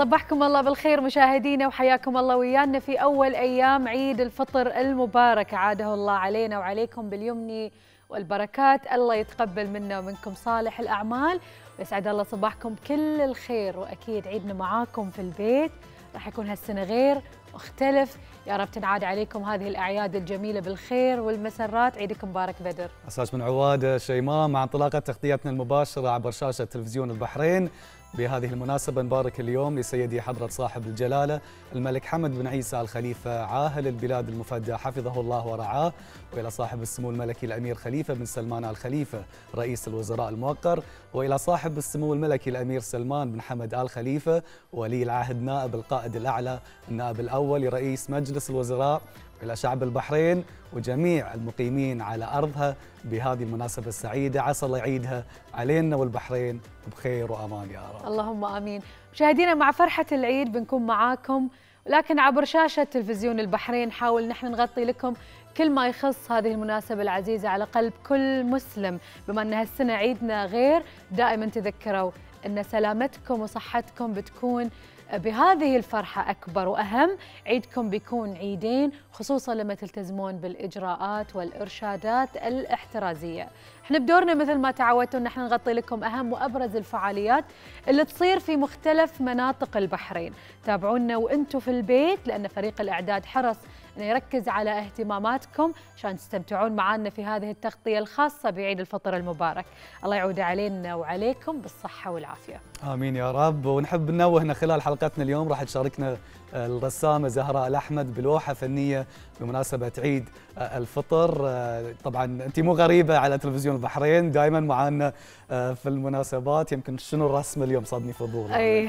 صبحكم الله بالخير مشاهدينا وحياكم الله ويانا في أول أيام عيد الفطر المبارك، عاده الله علينا وعليكم باليمن والبركات. الله يتقبل منا ومنكم صالح الأعمال ويسعد الله صباحكم كل الخير. وأكيد عيدنا معاكم في البيت راح يكون هالسنة غير مختلف، يا رب تنعاد عليكم هذه الأعياد الجميلة بالخير والمسرات. عيدكم مبارك بدر. أساس من عواد شيماء مع انطلاقة تغطيتنا المباشرة عبر شاشة تلفزيون البحرين. بهذه المناسبة نبارك اليوم لسيدي حضرة صاحب الجلالة الملك حمد بن عيسى الخليفة عاهل البلاد المفدى حفظه الله ورعاه، وإلى صاحب السمو الملكي الأمير خليفة بن سلمان آل خليفة رئيس الوزراء الموقر، وإلى صاحب السمو الملكي الأمير سلمان بن حمد آل خليفة ولي العهد نائب القائد الأعلى النائب الأول لرئيس مجلس الوزراء، إلى شعب البحرين وجميع المقيمين على أرضها بهذه المناسبة السعيدة. عسى الله يعيدها علينا والبحرين بخير وأمان يا رب. اللهم آمين. مشاهدينا مع فرحة العيد بنكون معاكم، ولكن عبر شاشة تلفزيون البحرين نحاول نحن نغطي لكم كل ما يخص هذه المناسبة العزيزة على قلب كل مسلم. بما أن هالسنة عيدنا غير، دائما تذكروا أن سلامتكم وصحتكم بتكون بهذه الفرحة أكبر وأهم. عيدكم بيكون عيدين خصوصا لما تلتزمون بالإجراءات والإرشادات الاحترازية. احنا بدورنا مثل ما تعودتوا ان احنا نغطي لكم أهم وأبرز الفعاليات اللي تصير في مختلف مناطق البحرين. تابعونا وانتم في البيت لأن فريق الإعداد حرص أنه يركز على اهتماماتكم عشان تستمتعون معنا في هذه التغطية الخاصة بعيد الفطر المبارك. الله يعود علينا وعليكم بالصحة والعافية. آمين يا رب. ونحب ننوه خلال حلقتنا اليوم راح تشاركنا الرسامة زهراء الأحمد بلوحة فنية بمناسبة عيد الفطر. طبعا أنت مو غريبة على تلفزيون البحرين، دائما معانا في المناسبات. يمكن شنو الرسمة اليوم؟ صادني فضول. أي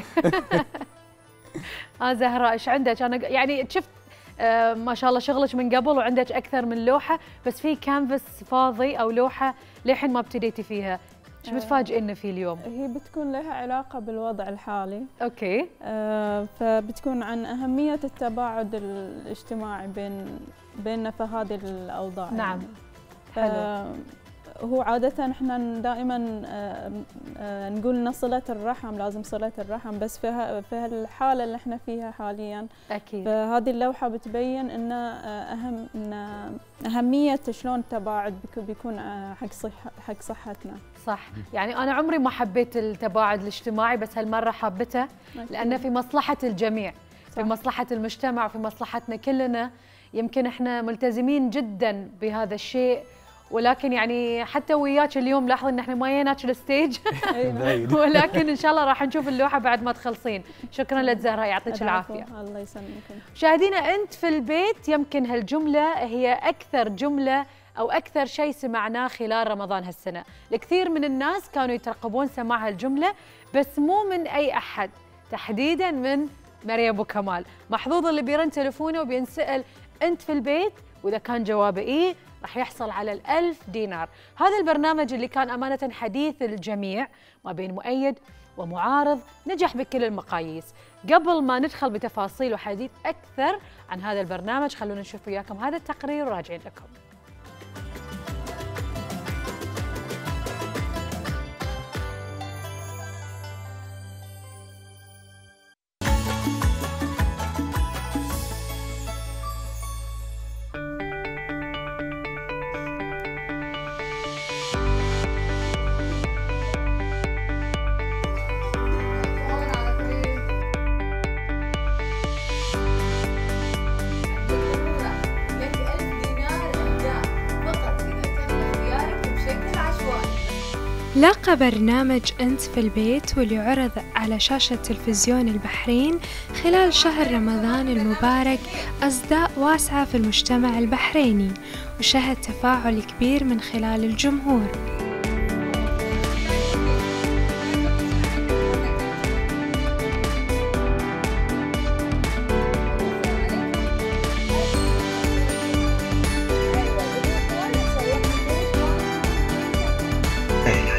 زهراء ايش عندك؟ أنا يعني شفت ما شاء الله شغلك من قبل وعندك أكثر من لوحة، بس في كانفاس فاضي أو لوحة للحين ما ابتديتي فيها، ايش متفاجئنا فيه اليوم؟ هي بتكون لها علاقة بالوضع الحالي. اوكي. فبتكون عن أهمية التباعد الاجتماعي بيننا في هذه الأوضاع. نعم. حلو. هو عادة احنا دائما نقول ان صلة الرحم، لازم صلة الرحم، بس في الحالة اللي احنا فيها حاليا اكيد فهذه اللوحة بتبين ان أهمية شلون التباعد بيكون حق صحتنا. صح. يعني أنا عمري ما حبيت التباعد الاجتماعي، بس هالمرة حبته لأنه في مصلحة الجميع. صح. في مصلحة المجتمع وفي مصلحتنا كلنا. يمكن احنا ملتزمين جدا بهذا الشيء، ولكن يعني حتى وياك اليوم لاحظ ان احنا ما جيناك الستيج ولكن ان شاء الله راح نشوف اللوحه بعد ما تخلصين. شكرا لك زهراء، يعطيك العافيه. الله يسلمكم. مشاهدينا انت في البيت يمكن هالجمله هي اكثر جمله او اكثر شيء سمعناه خلال رمضان هالسنه. الكثير من الناس كانوا يترقبون سماع هالجمله، بس مو من اي احد، تحديدا من مريم ابو كمال. محظوظ اللي بيرن تليفونه وبينسال انت في البيت، واذا كان جوابه ايه راح يحصل على 1000 دينار. هذا البرنامج اللي كان أمانة حديث الجميع ما بين مؤيد ومعارض نجح بكل المقاييس. قبل ما ندخل بتفاصيل وحديث أكثر عن هذا البرنامج، خلونا نشوف وياكم هذا التقرير وراجعين لكم. لاقى برنامج أنت في البيت واللي عرض على شاشة تلفزيون البحرين خلال شهر رمضان المبارك أصداء واسعة في المجتمع البحريني، وشهد تفاعل كبير من خلال الجمهور.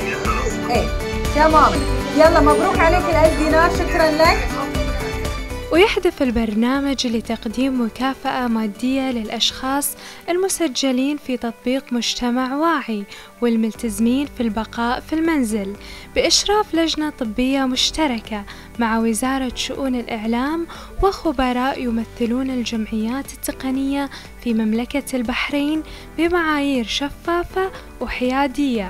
تمام، يلا مبروك عليك ال1000 دينار، شكرا لك. ويهدف البرنامج لتقديم مكافأة مادية للأشخاص المسجلين في تطبيق مجتمع واعي والملتزمين في البقاء في المنزل بإشراف لجنة طبية مشتركة مع وزارة شؤون الإعلام وخبراء يمثلون الجمعيات التقنية في مملكة البحرين بمعايير شفافة وحيادية.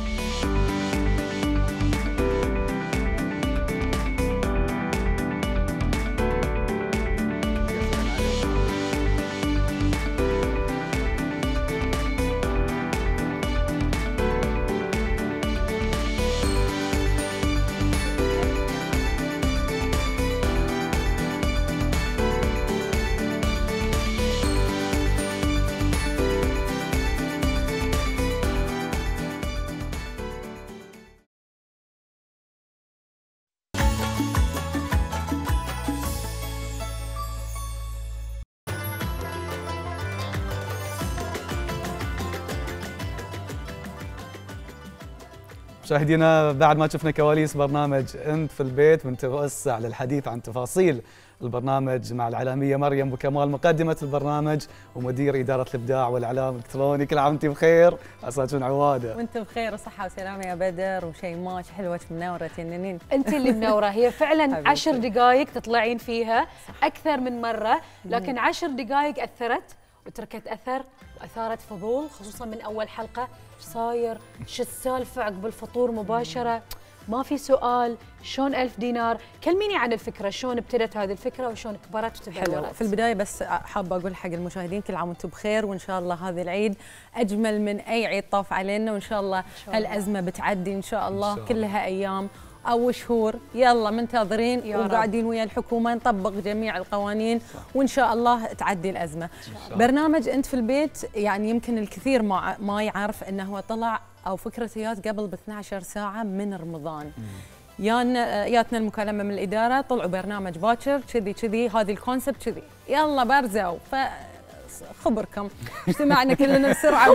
مشاهدينا بعد ما شفنا كواليس برنامج انت في البيت بنتوسع للحديث عن تفاصيل البرنامج مع الإعلامية مريم أبو كمال مقدمة البرنامج ومدير إدارة الإبداع والإعلام الإلكتروني. كل عام وأنت بخير، عسى تكون عوادة. وأنت بخير وصحة وسلامة يا بدر وشيماء، حلوة منورة تنين. أنت اللي منورة. هي فعلا 10 دقائق تطلعين فيها أكثر من مرة، لكن 10 دقائق أثرت وتركت أثر وأثارت فضول، خصوصا من أول حلقة. ايش صاير؟ شو السالفة عقب الفطور مباشرة؟ ما في سؤال، شلون 1000 دينار؟ كلميني عن الفكرة، شلون ابتدت هذه الفكرة وشلون كبرت وتبلورت؟ حلو. في البداية بس حابة أقول حق المشاهدين كل عام وأنتم بخير، وإن شاء الله هذا العيد أجمل من أي عيد طاف علينا، وإن شاء الله هالأزمة بتعدي إن شاء الله، كلها أيام أو شهور. يلا منتظرين وقاعدين ويا الحكومة نطبق جميع القوانين وإن شاء الله تعدي الأزمة. برنامج أنت في البيت يعني يمكن الكثير ما يعرف أنه هو طلع أو فكرته جات قبل ب 12 ساعة من رمضان. ياتنا المكالمة من الإدارة، طلعوا برنامج باكر كذي هذه الكونسبت كذي، يلا برزوا. خبركم اجتمعنا كلنا بسرعه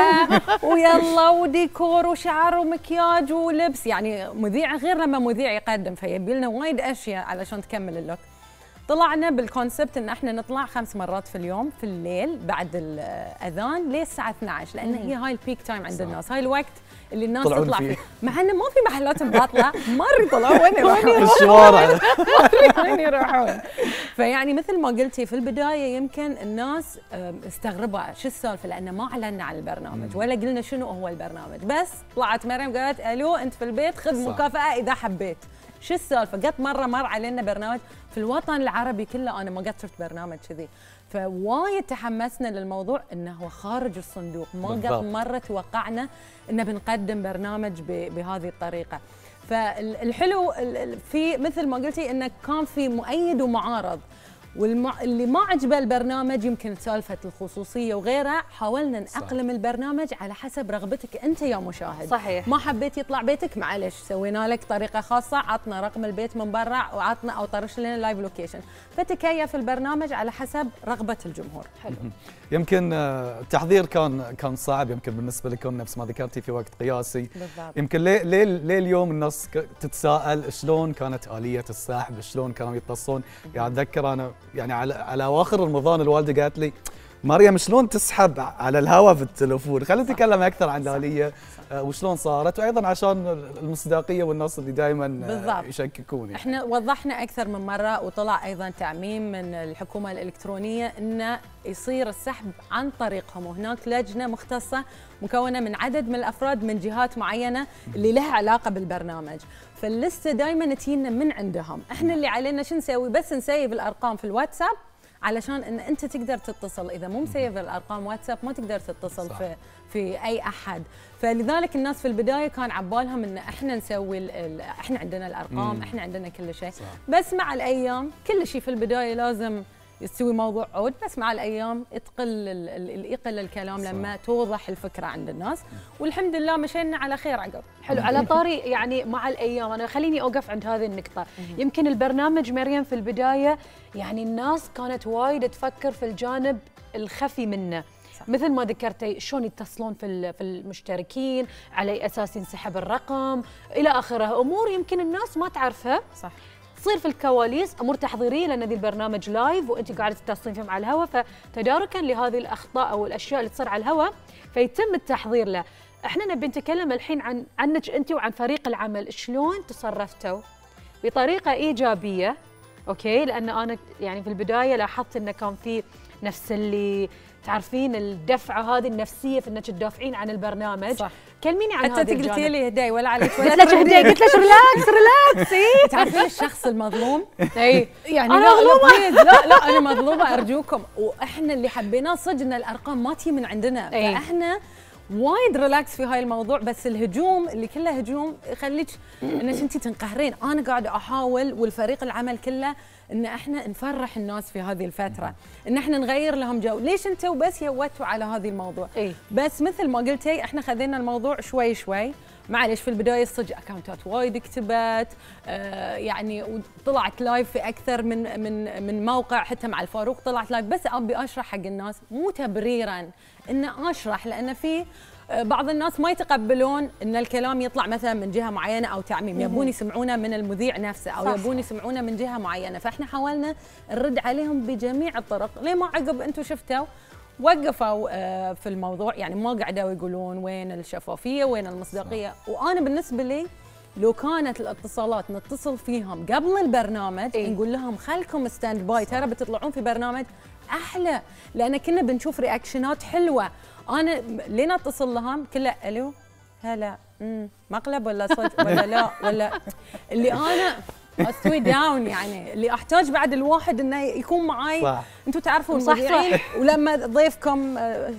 ويلا وديكور وشعر ومكياج ولبس، يعني مذيع غير لما مذيع يقدم، فيبي لنا وايد اشياء علشان تكمل اللوك. طلعنا بالكونسبت ان احنا نطلع 5 مرات في اليوم في الليل بعد الاذان للساعه 12، لان هي هاي البيك تايم عند الناس، هاي الوقت اللي الناس تطلع فيه، مع انه ما في محلات باطله، ما يطلعوا وين يروحون في الشوارع وين يروحون. فيعني مثل ما قلتي في البدايه يمكن الناس استغربوا شو السالفه، لان ما اعلنا عن البرنامج ولا قلنا شنو هو البرنامج، بس طلعت مريم قالت الو انت في البيت خذ مكافاه اذا حبيت. شو السالفه؟ قد مر علينا برنامج في الوطن العربي كله، انا ما قد شفت برنامج كذي، فوايد تحمسنا للموضوع انه هو خارج الصندوق، ما قد مره توقعنا انه بنقدم برنامج بهذه الطريقه. فالحلو في مثل ما قلتي انه كان في مؤيد ومعارض، واللي ما عجبه البرنامج يمكن سالفه الخصوصيه وغيرها، حاولنا نأقلم البرنامج على حسب رغبتك انت يا مشاهد. صحيح. ما حبيت يطلع بيتك معلش، سوينا لك طريقه خاصه، عطنا رقم البيت من برا وعطنا او طرش لنا لايف لوكيشن، فتكيف البرنامج على حسب رغبه الجمهور. حلو. يمكن التحضير كان صعب يمكن بالنسبه لكم نفس ما ذكرتي في وقت قياسي. بالضبط. يمكن ليه اليوم الناس تتساءل شلون كانت آلية السحب، شلون كانوا يتصلون. يعني اتذكر انا يعني على اواخر رمضان الوالده قالت لي مريم شلون تسحب على الهواء في التليفون، خلينا نتكلم اكثر عن الآلية وشلون صارت، وايضا عشان المصداقيه والناس اللي دائما يشككون. يعني احنا وضحنا اكثر من مره، وطلع ايضا تعميم من الحكومه الالكترونيه انه يصير السحب عن طريقهم، وهناك لجنه مختصه مكونه من عدد من الافراد من جهات معينه اللي لها علاقه بالبرنامج، فاللسته دائما تجينا من عندهم. احنا اللي علينا شو نسوي؟ بس نسيب الارقام في الواتساب علشان ان انت تقدر تتصل، اذا مو مسيف الارقام واتساب ما تقدر تتصل في اي احد. فلذلك الناس في البدايه كان عبالهم ان احنا نسوي احنا عندنا الارقام، احنا عندنا كل شيء، بس مع الايام كل شيء في البدايه لازم يستوي موضوع عود، بس مع الايام يقل الكلام لما توضح الفكره عند الناس، والحمد لله مشينا على خير عقب. حلو. على طاري يعني مع الايام، انا خليني اوقف عند هذه النقطه. يمكن البرنامج مريم في البدايه يعني الناس كانت وايد تفكر في الجانب الخفي منه، مثل ما ذكرتي شلون يتصلون في المشتركين، على اي اساس ينسحب الرقم الى اخره، امور يمكن الناس ما تعرفها. صح. تصير في الكواليس امور تحضيريه، لان ذي البرنامج لايف وانت قاعده تتصلين فيه مع الهواء، فتداركا لهذه الاخطاء او الاشياء اللي تصير على الهواء فيتم التحضير له. احنا نبي نتكلم الحين عنك انت وعن فريق العمل، شلون تصرفتوا بطريقه ايجابيه؟ اوكي، لان انا يعني في البدايه لاحظت انه كان في نفس اللي تعرفين الدفعه هذه النفسيه في انك تدافعين عن البرنامج. صح. كلميني عن هذا حتى انت قلتي لي هداي ولا عليك ولا قلت لك هداي، قلت لك ريلاكس تعرفين الشخص المظلوم؟ اي يعني أنا مظلومه. لا انا مظلومه ارجوكم. واحنا اللي حبيناه صدق ان الارقام ما تجي من عندنا، فاحنا وايد ريلاكس في هاي الموضوع. بس الهجوم اللي كله هجوم يخليك انك انت تنقهرين. انا قاعده احاول والفريق العمل كله ان احنا نفرح الناس في هذه الفتره، ان احنا نغير لهم جو. ليش انتوا بس يوتوا على هذا الموضوع؟ بس مثل ما قلتي احنا خذينا الموضوع شوي شوي. معلش في البدايه الصدق اكونتات وايد كتبت، يعني وطلعت لايف في اكثر من موقع، حتى مع الفاروق طلعت لايف. بس ابي اشرح حق الناس مو تبريرا، ان اشرح لان في بعض الناس ما يتقبلون ان الكلام يطلع مثلا من جهه معينه او تعميم، يبون يسمعونه من المذيع نفسه او يبون يسمعونه من جهه معينه. فاحنا حاولنا نرد عليهم بجميع الطرق. ليه ما عقب انتم شفتوا وقفوا في الموضوع، يعني ما قعدوا يقولون وين الشفافيه وين المصداقيه. وانا بالنسبه لي لو كانت الاتصالات نتصل فيهم قبل البرنامج نقول لهم خلكم ستاند باي، ترى بتطلعون في برنامج احلى، لان كنا بنشوف رياكشنات حلوه. انا لين اتصل لهم كله الو هلا مقلب ولا صدق ولا لا ولا اللي انا استوي داون، يعني اللي احتاج بعد الواحد انه يكون معاي. انتم تعرفون صح ولما ضيفكم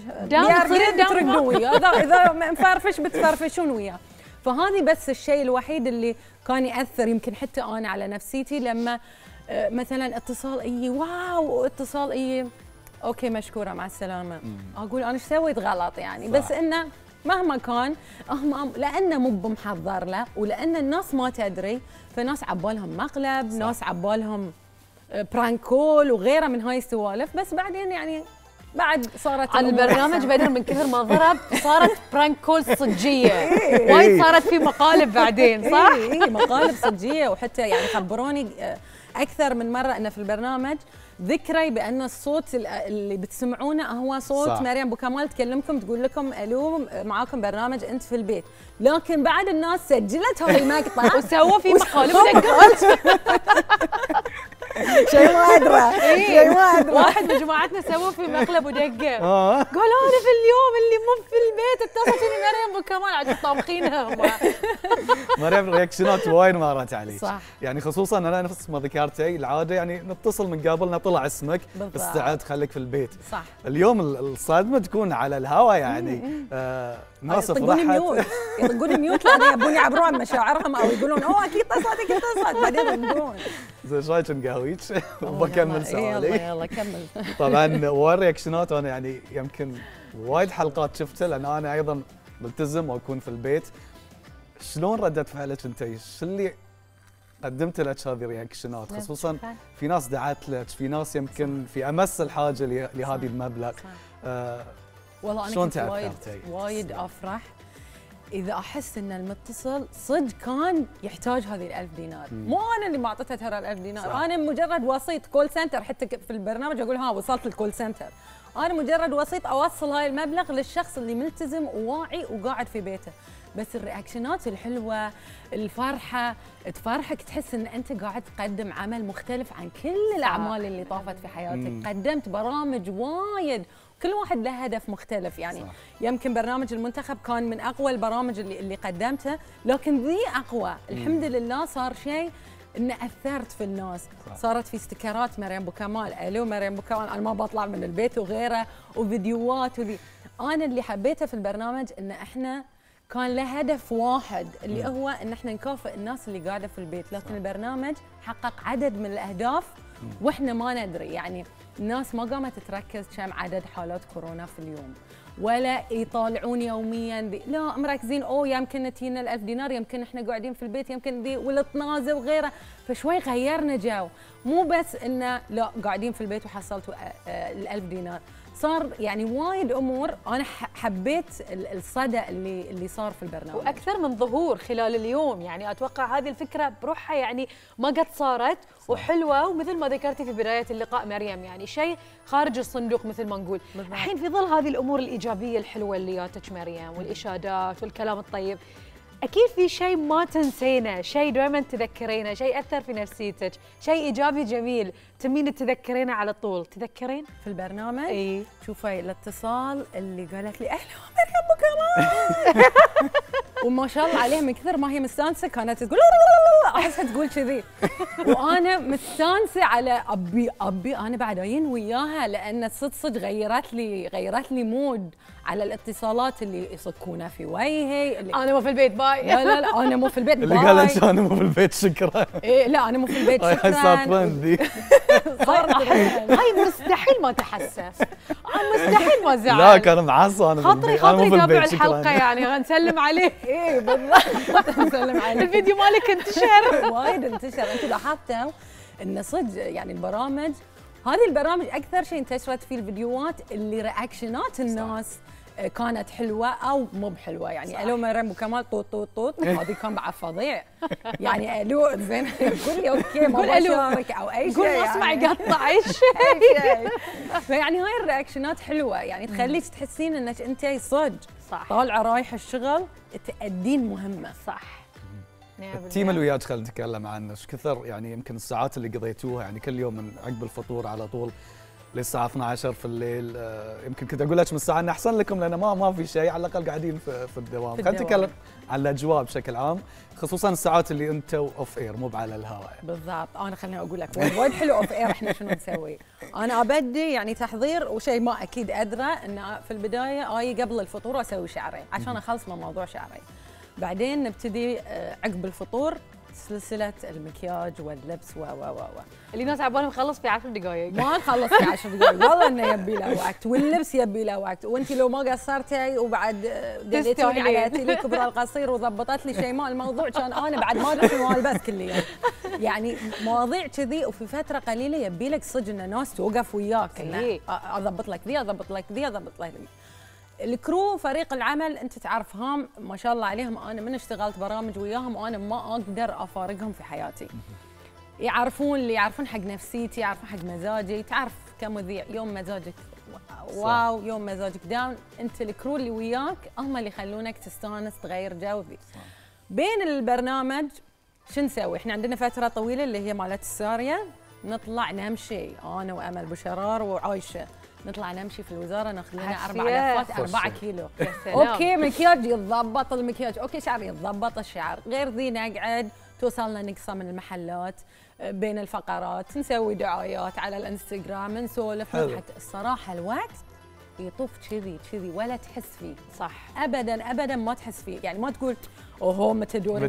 ترقدون وياه، اذا مفرفش بتفرفشون وياه. فهذه بس الشيء الوحيد اللي كان ياثر يمكن حتى انا على نفسيتي، لما مثلا اتصال واو اتصال اوكي مشكوره مع السلامه، اقول انا ايش سويت غلط يعني. بس انه مهما كان هم لانه مو بمحضر له، ولان الناس ما تدري، فناس عبالهم مقلب، ناس عبالهم برانكول وغيره من هاي السوالف. بس بعدين يعني بعد صارت على البرنامج بدر من كثر ما ضرب صارت برانك كول صجيه، وايد صارت في مقالب بعدين صح؟ مقالب صجيه. وحتى يعني خبروني اكثر من مره انه في البرنامج ذكري بان الصوت اللي بتسمعونه هو صوت مريم بوكمال تكلمكم تقول لكم الو معاكم برنامج انت في البيت، لكن بعد الناس سجلت هذا المقطع وسووا فيه مقالب شيء ما ادري شيء ما ادري. واحد من جماعتنا سووا في مقلب ودقه قال انا في اليوم اللي مو في البيت اتصلت لي مريم بوكمال عاد طابخينها. مريم رياكشنات وايد مارت علي صح. يعني خصوصا انا نفس ما ذكرتي العاده يعني نتصل من قبل طلع اسمك استعد خليك في البيت. صح. اليوم الصدمه تكون على الهواء يعني ناس فرحت يطقون ميوت لان يبون يعبرون عن مشاعرهم او يقولون اوه اكيد اتصلت بعدين يطقون. زين ايش رايك نقهويك وبكمل سؤالي؟ يلا كمل. طبعا وايد رياكشنات انا يعني يمكن وايد حلقات شفتها لان انا ايضا ملتزم واكون في البيت. شلون ردت فعلك انت؟ شو اللي قدمت لك هذه الرياكشنات؟ خصوصا في ناس دعت لك، في ناس يمكن في امس الحاجه لهذه المبلغ. والله انا كنت وايد افرح اذا احس ان المتصل صدق كان يحتاج هذه ال1000 دينار. مو انا اللي ما اعطيته ترى ال1000 دينار، صح. انا مجرد وسيط كول سنتر. حتى في البرنامج اقول ها وصلت الكول سنتر، انا مجرد وسيط اوصل هاي المبلغ للشخص اللي ملتزم وواعي وقاعد في بيته. بس الرياكشنات الحلوه، الفرحه تفرحك، تحس ان انت قاعد تقدم عمل مختلف عن كل الاعمال اللي طافت في حياتك. قدمت برامج وايد كل واحد له هدف مختلف يعني. صح. يمكن برنامج المنتخب كان من اقوى البرامج اللي قدمتها، لكن ذي اقوى. الحمد لله صار شيء ان اثرت في الناس. صح. صارت في استيكرات مريم بوكمال، الو مريم بوكمال انا ما بطلع من البيت وغيره، وفيديوهات وذي. انا اللي حبيته في البرنامج ان احنا كان له هدف واحد اللي هو ان احنا نكافئ الناس اللي قاعده في البيت، لكن البرنامج حقق عدد من الاهداف واحنا ما ندري. يعني الناس ما قامت تركز كم عدد حالات كورونا في اليوم، ولا يطالعون يوميا لا مركزين يمكن تجينا ال1000 دينار، يمكن احنا قاعدين في البيت، يمكن ذي والطنازه وغيره. فشوي غيرنا جو، مو بس انه لا قاعدين في البيت وحصلتوا ال1000 دينار، صار يعني وايد امور انا حبيت الصدى اللي صار في البرنامج، واكثر من ظهور خلال اليوم. يعني اتوقع هذه الفكره بروحها يعني ما قد صارت وحلوه، ومثل ما ذكرتي في بدايه اللقاء مريم يعني شيء خارج الصندوق مثل ما نقول. الحين في ظل هذه الامور الايجابيه الحلوه اللي جاتك مريم والاشادات والكلام الطيب، اكيد في شيء ما تنسينه، شيء دائما تذكرينه، شيء اثر في نفسيتك، شيء ايجابي جميل تمين تذكرينه على طول. تذكرين في البرنامج؟ اي شوفي الاتصال اللي قالت لي اهلا مريم كمان وما شاء الله عليها من كثر ما هي مستانسه كانت تقول احسها تقول كذي وانا مستانسه على ابي انا بعد اجين وياها، لان صدق غيرت لي مود على الاتصالات اللي يصكونه في وجهي. انا مو في البيت باي. لا انا مو في البيت باي. اللي قالت انا مو في البيت شكرا. إيه لا انا مو في البيت شكرا. صارت ذي. هاي مستحيل ما تحسف، مستحيل ما زعل. لا كان معصب انا خاطري يتابع الحلقه يعني نسلم عليه. ايه بالضبط نسلم عليه. الفيديو مالك انتشر وايد انتشر. انتم لاحظتوا ان صدق يعني هذه البرامج اكثر شيء انتشرت فيه الفيديوهات اللي رياكشنات الناس كانت حلوه او مو بحلوه. يعني الو مريم وكمال طوط طوط طوط هذه كان بعد فظيع. يعني الو زين قول لي اوكي ما بشارك او اي شيء، قول ما اسمع يقطع اي شيء. فيعني هاي الرياكشنات حلوه يعني تخليك تحسين انك انت صدق طالعه رايحه الشغل تأدين مهمه. صح. التيم اللي وياك خلينا نتكلم عنه، ايش كثر يعني يمكن الساعات اللي قضيتوها يعني كل يوم من عقب الفطور على طول للساعه 12 في الليل. يمكن كنت اقول لك من الساعه انه احسن لكم لان ما في شيء، على الاقل قاعدين في الدوام. خلينا نتكلم عن الاجواء بشكل عام، خصوصا الساعات اللي انتم اوف اير مو على الهواء. بالضبط. انا خليني اقول لك وايد حلو اوف اير احنا شنو نسوي. انا ابدي يعني تحضير وشيء ما اكيد ادرى ان في البدايه اي قبل الفطور اسوي شعري عشان اخلص من موضوع شعري. بعدين نبتدي عقب الفطور سلسله المكياج واللبس و اللي ناس عبالهم خلص في 10 دقائق. ما نخلص في 10 دقائق والله انه يبي له وقت، واللبس يبي له وقت، وانت لو ما قصرتي وبعد دليتيني على تيلي كبرى القصير وضبطت لي شيء ما الموضوع كان انا بعد ما ادري شنو البس كل يوم. يعني مواضيع كذي وفي فتره قليله يبي لك صدق ان الناس توقف وياك انه اضبط لك ذي اضبط لك ذي اضبط لك ذي. الكرو فريق العمل انت تعرفهم ما شاء الله عليهم، انا من اشتغلت برامج وياهم وانا ما اقدر افارقهم في حياتي. يعرفون حق نفسيتي، يعرفون حق مزاجي. تعرف كمذيع يوم مزاجك واو يوم مزاجك داون، انت الكرو اللي وياك هم اللي يخلونك تستانس تغير جو. بين البرنامج شو نسوي؟ احنا عندنا فتره طويله اللي هي مالت الساريه نطلع نمشي انا وامل بشرار وعايشه، نطلع نمشي في الوزاره ناخذ لنا 4 لفات 4 كيلو. اوكي مكياج يتضبط المكياج، اوكي شعر يتضبط الشعر، غير ذي نقعد توصلنا نقصه من المحلات بين الفقرات، نسوي دعايات على الانستغرام، نسولف نضحك. الصراحه الوقت يطوف كذي ولا تحس فيه. صح. ابدا ما تحس فيه، يعني ما تقول اوهو متى دوري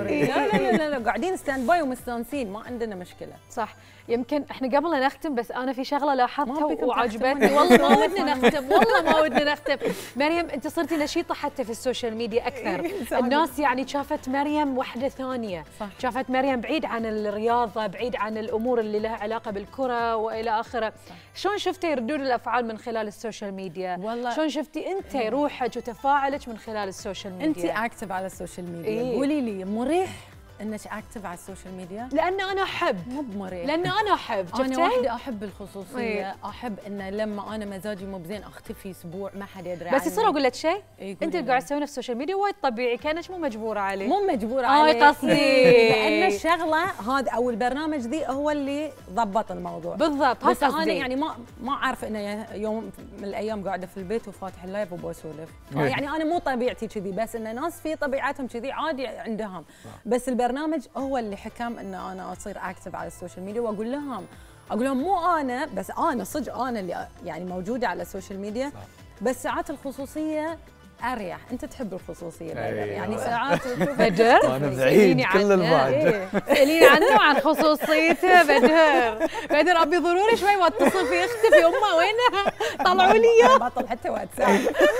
لا قاعدين ستاند باي ومستانسين، ما عندنا مشكله. صح. يمكن احنا قبل لا نختم بس انا في شغله لاحظتها وعجبتني والله ما ودنا نختم، والله ما ودنا نختم. مريم انت صرتي نشيطه حتى في السوشيال ميديا اكثر. الناس يعني شافت مريم وحده ثانيه. صح. شافت مريم بعيد عن الرياضه، بعيد عن الامور اللي لها علاقه بالكره والى اخره. شلون شفتي ردود الافعال من خلال السوشيال ميديا؟ والله شلون شفتي انت روحك وتفاعلك من خلال السوشيال ميديا؟ انت اكتف على السوشيال ميديا. قولي لي مريح انك اكتف على السوشيال ميديا؟ لان انا احب، مو بمريح، لان انا احب. انا واحده احب الخصوصيه. احب ان لما انا مزاجي مو بزين اختفي اسبوع ما حد يدري عني. بس يصير اقول لك شيء، انت اللي قاعد تسوينه في السوشيال ميديا وايد طبيعي، كانك مو مجبوره عليه. مو مجبوره عليه قصدي لان الشغله هذا او البرنامج ذي هو اللي ضبط الموضوع. بالضبط. بس انا يعني ما اعرف انه يوم من الايام قاعده في البيت وفاتح اللايف وبسولف. يعني انا مو طبيعتي كذي، بس ان ناس في طبيعتهم كذي عادي عندهم. بس البرنامج هو اللي حكم ان انا اصير اكتف على السوشيال ميديا واقول لهم مو انا بس، انا صدق انا اللي يعني موجوده على السوشيال ميديا. بس ساعات الخصوصيه اريح. انت تحب الخصوصيه يعني ساعات بدر انا بعيد كل البعد. سأليني عنه وعن خصوصيته. بدر ابي ضروري شوي واتصل في اختي في امها وينها طلعوا لي اياه. بطل حتى واتساب.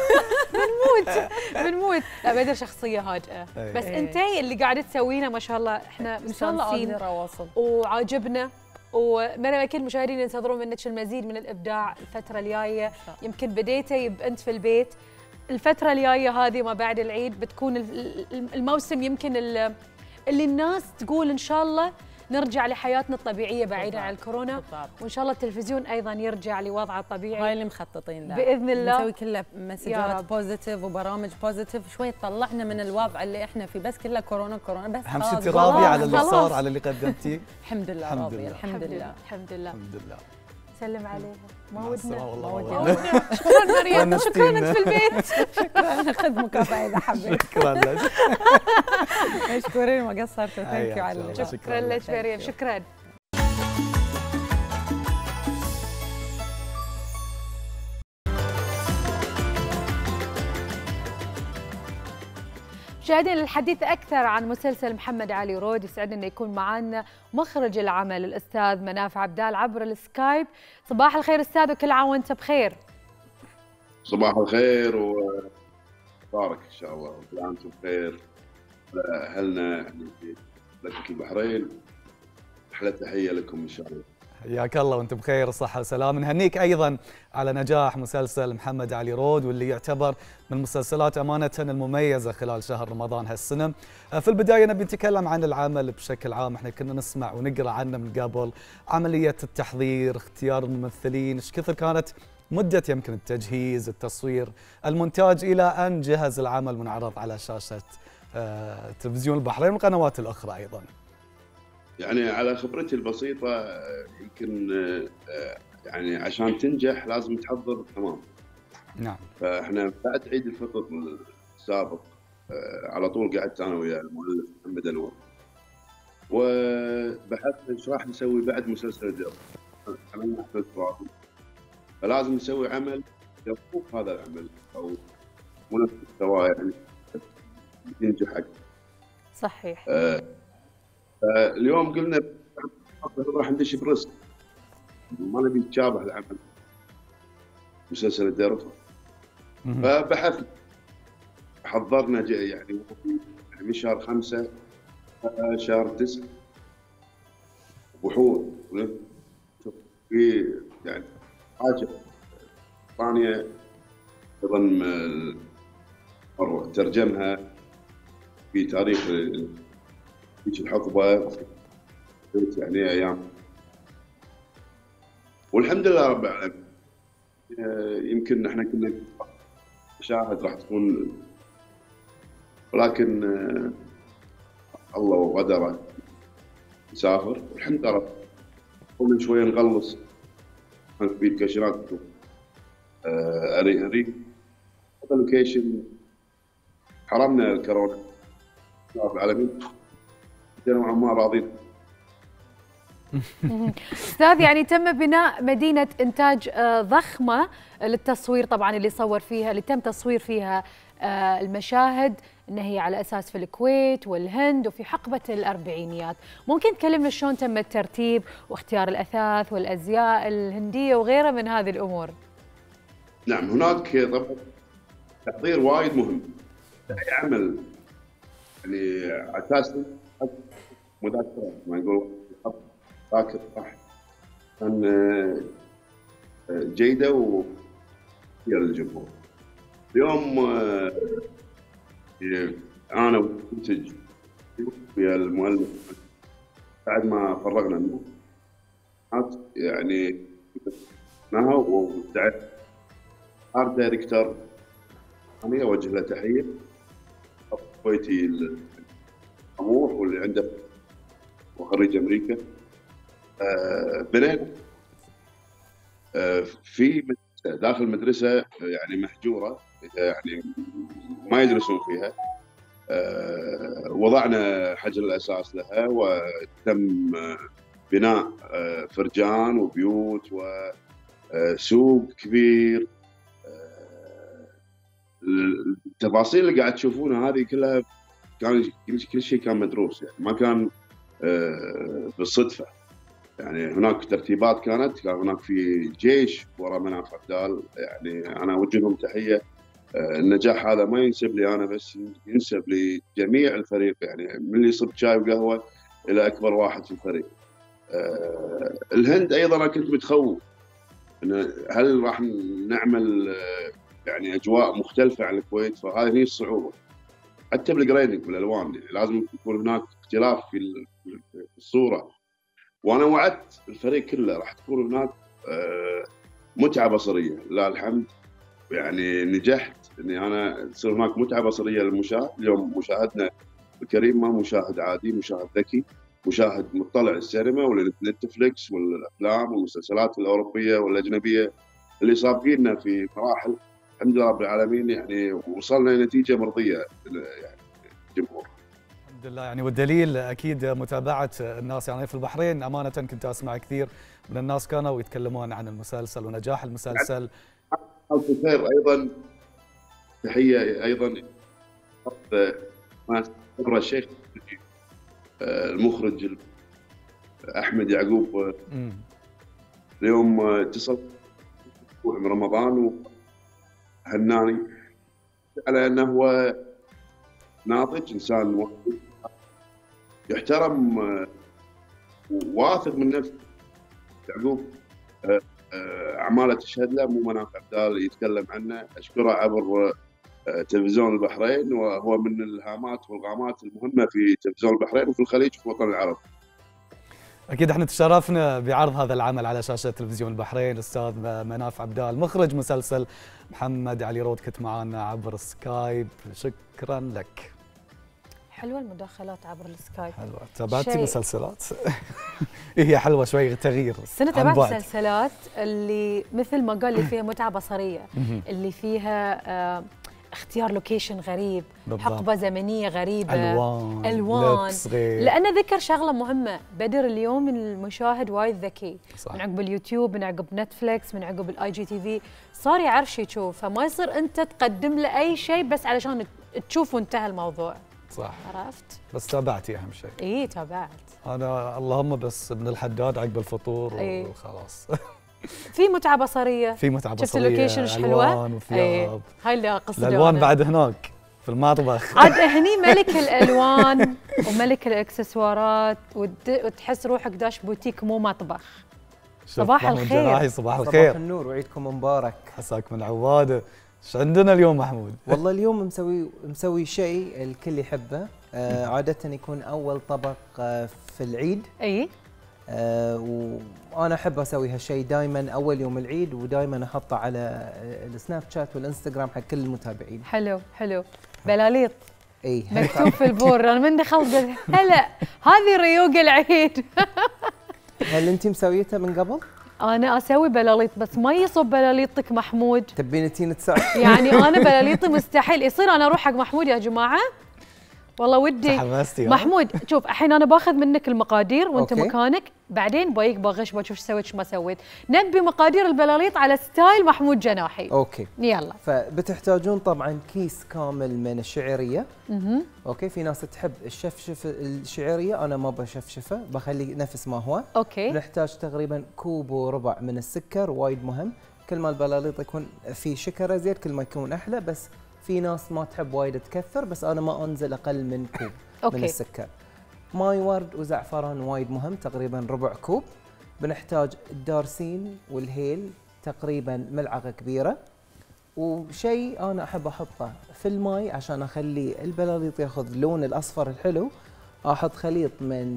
بنموت. لا بدر شخصيه هادئه بس انت اللي قاعده تسوينه ما شاء الله احنا ان شاء الله اقدر اوصل وعاجبنا ومن اكيد المشاهدين ينتظرون منك المزيد من الابداع الفتره الجايه. يمكن بديتي بأنت في البيت، الفتره الجايه هذه ما بعد العيد بتكون الموسم يمكن اللي الناس تقول ان شاء الله نرجع لحياتنا الطبيعيه بعيدا عن الكورونا، وان شاء الله التلفزيون ايضا يرجع لوضعه الطبيعي. هاي اللي مخططين له باذن الله، نسوي كله مسجات بوزيتيف وبرامج بوزيتيف، شوي طلعنا من الوضع اللي احنا فيه، بس كله كورونا كورونا بس. اهم شيء انت راضيه على اللي صار، على اللي قدمتيه؟ الحمد لله راضيه الحمد لله الحمد لله. الحمد لله. سلم عليها. ما ودنا والله. شكرا مريم، شكرا انت في البيت. شكرا، خذ مكافاه اذا حبيت. شكرا لك. مشكورين ما قصرتوا. ثانك يو على شكرا لك مريم، شكرا. مشاهدينا للحديث أكثر عن مسلسل محمد علي رود، يسعدنا أن يكون معنا مخرج العمل الأستاذ مناف عبدال عبر السكايب. صباح الخير أستاذ، وكل عام وأنت بخير. صباح الخير وبارك إن شاء الله، وكل عام وأنتم بخير. أهلنا في مملكة البحرين، أحلى تحية لكم إن شاء الله. حياك الله وانت بخير وصحة وسلام. نهنيك ايضا على نجاح مسلسل محمد علي رود، واللي يعتبر من المسلسلات امانة المميزة خلال شهر رمضان هالسنة. في البداية نبي نتكلم عن العمل بشكل عام. احنا كنا نسمع ونقرا عنه من قبل، عملية التحضير، اختيار الممثلين، ايش كثر كانت مدة يمكن التجهيز، التصوير، المونتاج، الى ان جهز العمل منعرض على شاشة تلفزيون البحرين والقنوات الاخرى ايضا. يعني على خبرتي البسيطة يمكن يعني عشان تنجح لازم تحضر تمام. نعم. فاحنا بعد عيد الفطر السابق على طول قعدت انا ويا المؤلف محمد انور وبحثنا ايش راح نسوي بعد مسلسل الدرب. عملنا احمد فراغي، فلازم نسوي عمل يفوق هذا العمل او منافس مستواه يعني ينجح اكثر. صحيح. اليوم قلنا راح ندش بريسك، ما نبي نتشابه العمل مسلسل الدرب. فبحثنا حضرنا يعني من شهر 5 شهر 9 بحوث في يعني حاجه ثانيه ايضا ترجمها في تاريخ هيك الحقبه يعني ايام، والحمد لله رب العالمين. يمكن احنا كنا مشاهد راح تكون، ولكن الله وقدره نسافر والحمد لله. كل شويه نغلص في كاشيرات اري هذا لوكيشن حرمنا الكورونا رب العالمين، نوعا ما راضين. استاذ، يعني تم بناء مدينه انتاج ضخمه للتصوير طبعا اللي صور فيها، اللي تم تصوير فيها المشاهد، ان هي على اساس في الكويت والهند وفي حقبه الاربعينيات. ممكن تكلمنا شلون تم الترتيب واختيار الاثاث والازياء الهنديه وغيرها من هذه الامور؟ نعم، هناك طبعا تحضير وايد مهم. اي عمل يعني اساسا مذاكره ما يقول ذاكر صح كان جيده وهي للجمهور. اليوم انا والمنتج ويا المؤلف بعد ما فرغنا منه يعني معها ودعت ارت دايركتور، انا اوجه له تحيه، كويتي طموح واللي عنده وخريج امريكا. بنينا في داخل مدرسه يعني محجوره، يعني ما يدرسون فيها. وضعنا حجر الاساس لها وتم بناء فرجان وبيوت وسوق كبير. التفاصيل اللي قاعد تشوفونها هذه كلها كان كل شيء كان مدروس، يعني ما كان بالصدفه. يعني هناك ترتيبات كان هناك في جيش وراء مناف عبدال، يعني انا اوجه لهم تحيه. النجاح هذا ما ينسب لي انا بس، ينسب لجميع الفريق، يعني من اللي يصب شاي وقهوه الى اكبر واحد في الفريق. الهند ايضا انا كنت متخوف هل راح نعمل يعني اجواء مختلفه عن الكويت، فهذه هي الصعوبه. حتى بالجريدنج بالالوان يعني لازم يكون هناك اختلاف في الصوره. وانا وعدت الفريق كله راح تكون هناك متعه بصريه، لا الحمد يعني نجحت اني انا تصير هناك متعه بصريه للمشاهد. اليوم مشاهدنا الكريم ما مشاهد عادي، مشاهد ذكي، مشاهد مطلع السينما ولا نتفليكس ولا الافلام والمسلسلات الاوروبيه والاجنبيه اللي سابقيننا في مراحل. الحمد لله رب العالمين يعني وصلنا لنتيجه مرضيه يعني الجمهور. الحمد لله يعني، والدليل اكيد متابعه الناس يعني في البحرين. امانه كنت اسمع كثير من الناس كانوا يتكلمون عن المسلسل ونجاح المسلسل. الخير ايضا تحيه ايضا ما خبره الشيخ المخرج احمد يعقوب. اليوم اتصل من رمضان وهناني على انه هو ناضج، انسان يحترم وواثق من نفسه. يعقوب اعماله تشهد له، مو مناف عبدال يتكلم عنه. اشكره عبر تلفزيون البحرين، وهو من الهامات والغامات المهمه في تلفزيون البحرين وفي الخليج وفي الوطن العربي. اكيد احنا تشرفنا بعرض هذا العمل على شاشه تلفزيون البحرين. استاذ مناف عبدال مخرج مسلسل محمد علي رود كنت معنا عبر السكايب، شكرا لك. حلوه المداخلات عبر السكايب. حلوه. تابعتي مسلسلات؟ هي حلوه شوي تغيير. السنه تابعت مسلسلات اللي مثل ما قال اللي فيها متعه بصريه، اللي فيها اختيار لوكيشن غريب، حقبه زمنيه غريبه، الوان لانه ذكر شغله مهمه. بدر اليوم المشاهد وايد ذكي، من عقب اليوتيوب، من عقب نتفليكس، من عقب الاي جي تي في، صار يعرف يشوف، فما يصير انت تقدم له اي شيء بس علشان تشوف وانتهى الموضوع. صح. عرفت؟ بس تابعتي اهم شيء. اي تابعت. انا اللهم بس ابن الحداد عقب الفطور وخلاص. في متعه بصريه. في متعه بصريه. شفت اللوكيشن ايش حلوه؟ الوان وثياب. هاي اللي قصدي. الالوان بعد هناك في المطبخ. عاد هني ملك الالوان وملك الاكسسوارات، وتحس روحك داش بوتيك مو مطبخ. صباح الخير. صباح الخير. صباح النور وعيدكم مبارك. عساك من عواده. ايش عندنا اليوم محمود؟ والله اليوم مسوي شيء الكل يحبه. عادة يكون أول طبق في العيد. اي. وأنا أحب أسوي هالشيء دائما أول يوم العيد، ودائما أحطه على السناب شات والإنستغرام حق كل المتابعين. حلو حلو. بلاليط. اي مكتوب في البور. انا من دخلت هلا هذه ريوق العيد. هل أنت مسويتها من قبل؟ أنا أسوي بلاليط بس ما يصب بلاليطك محمود. تبين تينا تساعد؟ يعني أنا بلاليطي مستحيل يصير أنا أروح حق محمود يا جماعة. والله ودي. تحمستي محمود شوف الحين أنا باخذ منك المقادير وأنت أوكي. مكانك، بعدين بايك بغش بشوف ايش سويت ايش ما سويت. نبي مقادير البلاليط على ستايل محمود جناحي. اوكي. يلا. فبتحتاجون طبعا كيس كامل من الشعريه. اوكي. في ناس تحب الشفشف الشعريه، انا ما بشفشفه، بخلي نفس ما هو. اوكي. نحتاج تقريبا كوب وربع من السكر، وايد مهم. كل ما البلاليط يكون في شكر زيت كل ما يكون احلى، بس في ناس ما تحب وايد تكثر، بس انا ما انزل اقل من كوب من السكر. ماي ورد وزعفران وايد مهم، تقريبا ربع كوب. بنحتاج الدارسين والهيل تقريبا ملعقه كبيره. وشيء انا احب احطه في الماي عشان اخلي البلاليط ياخذ اللون الاصفر الحلو، احط خليط من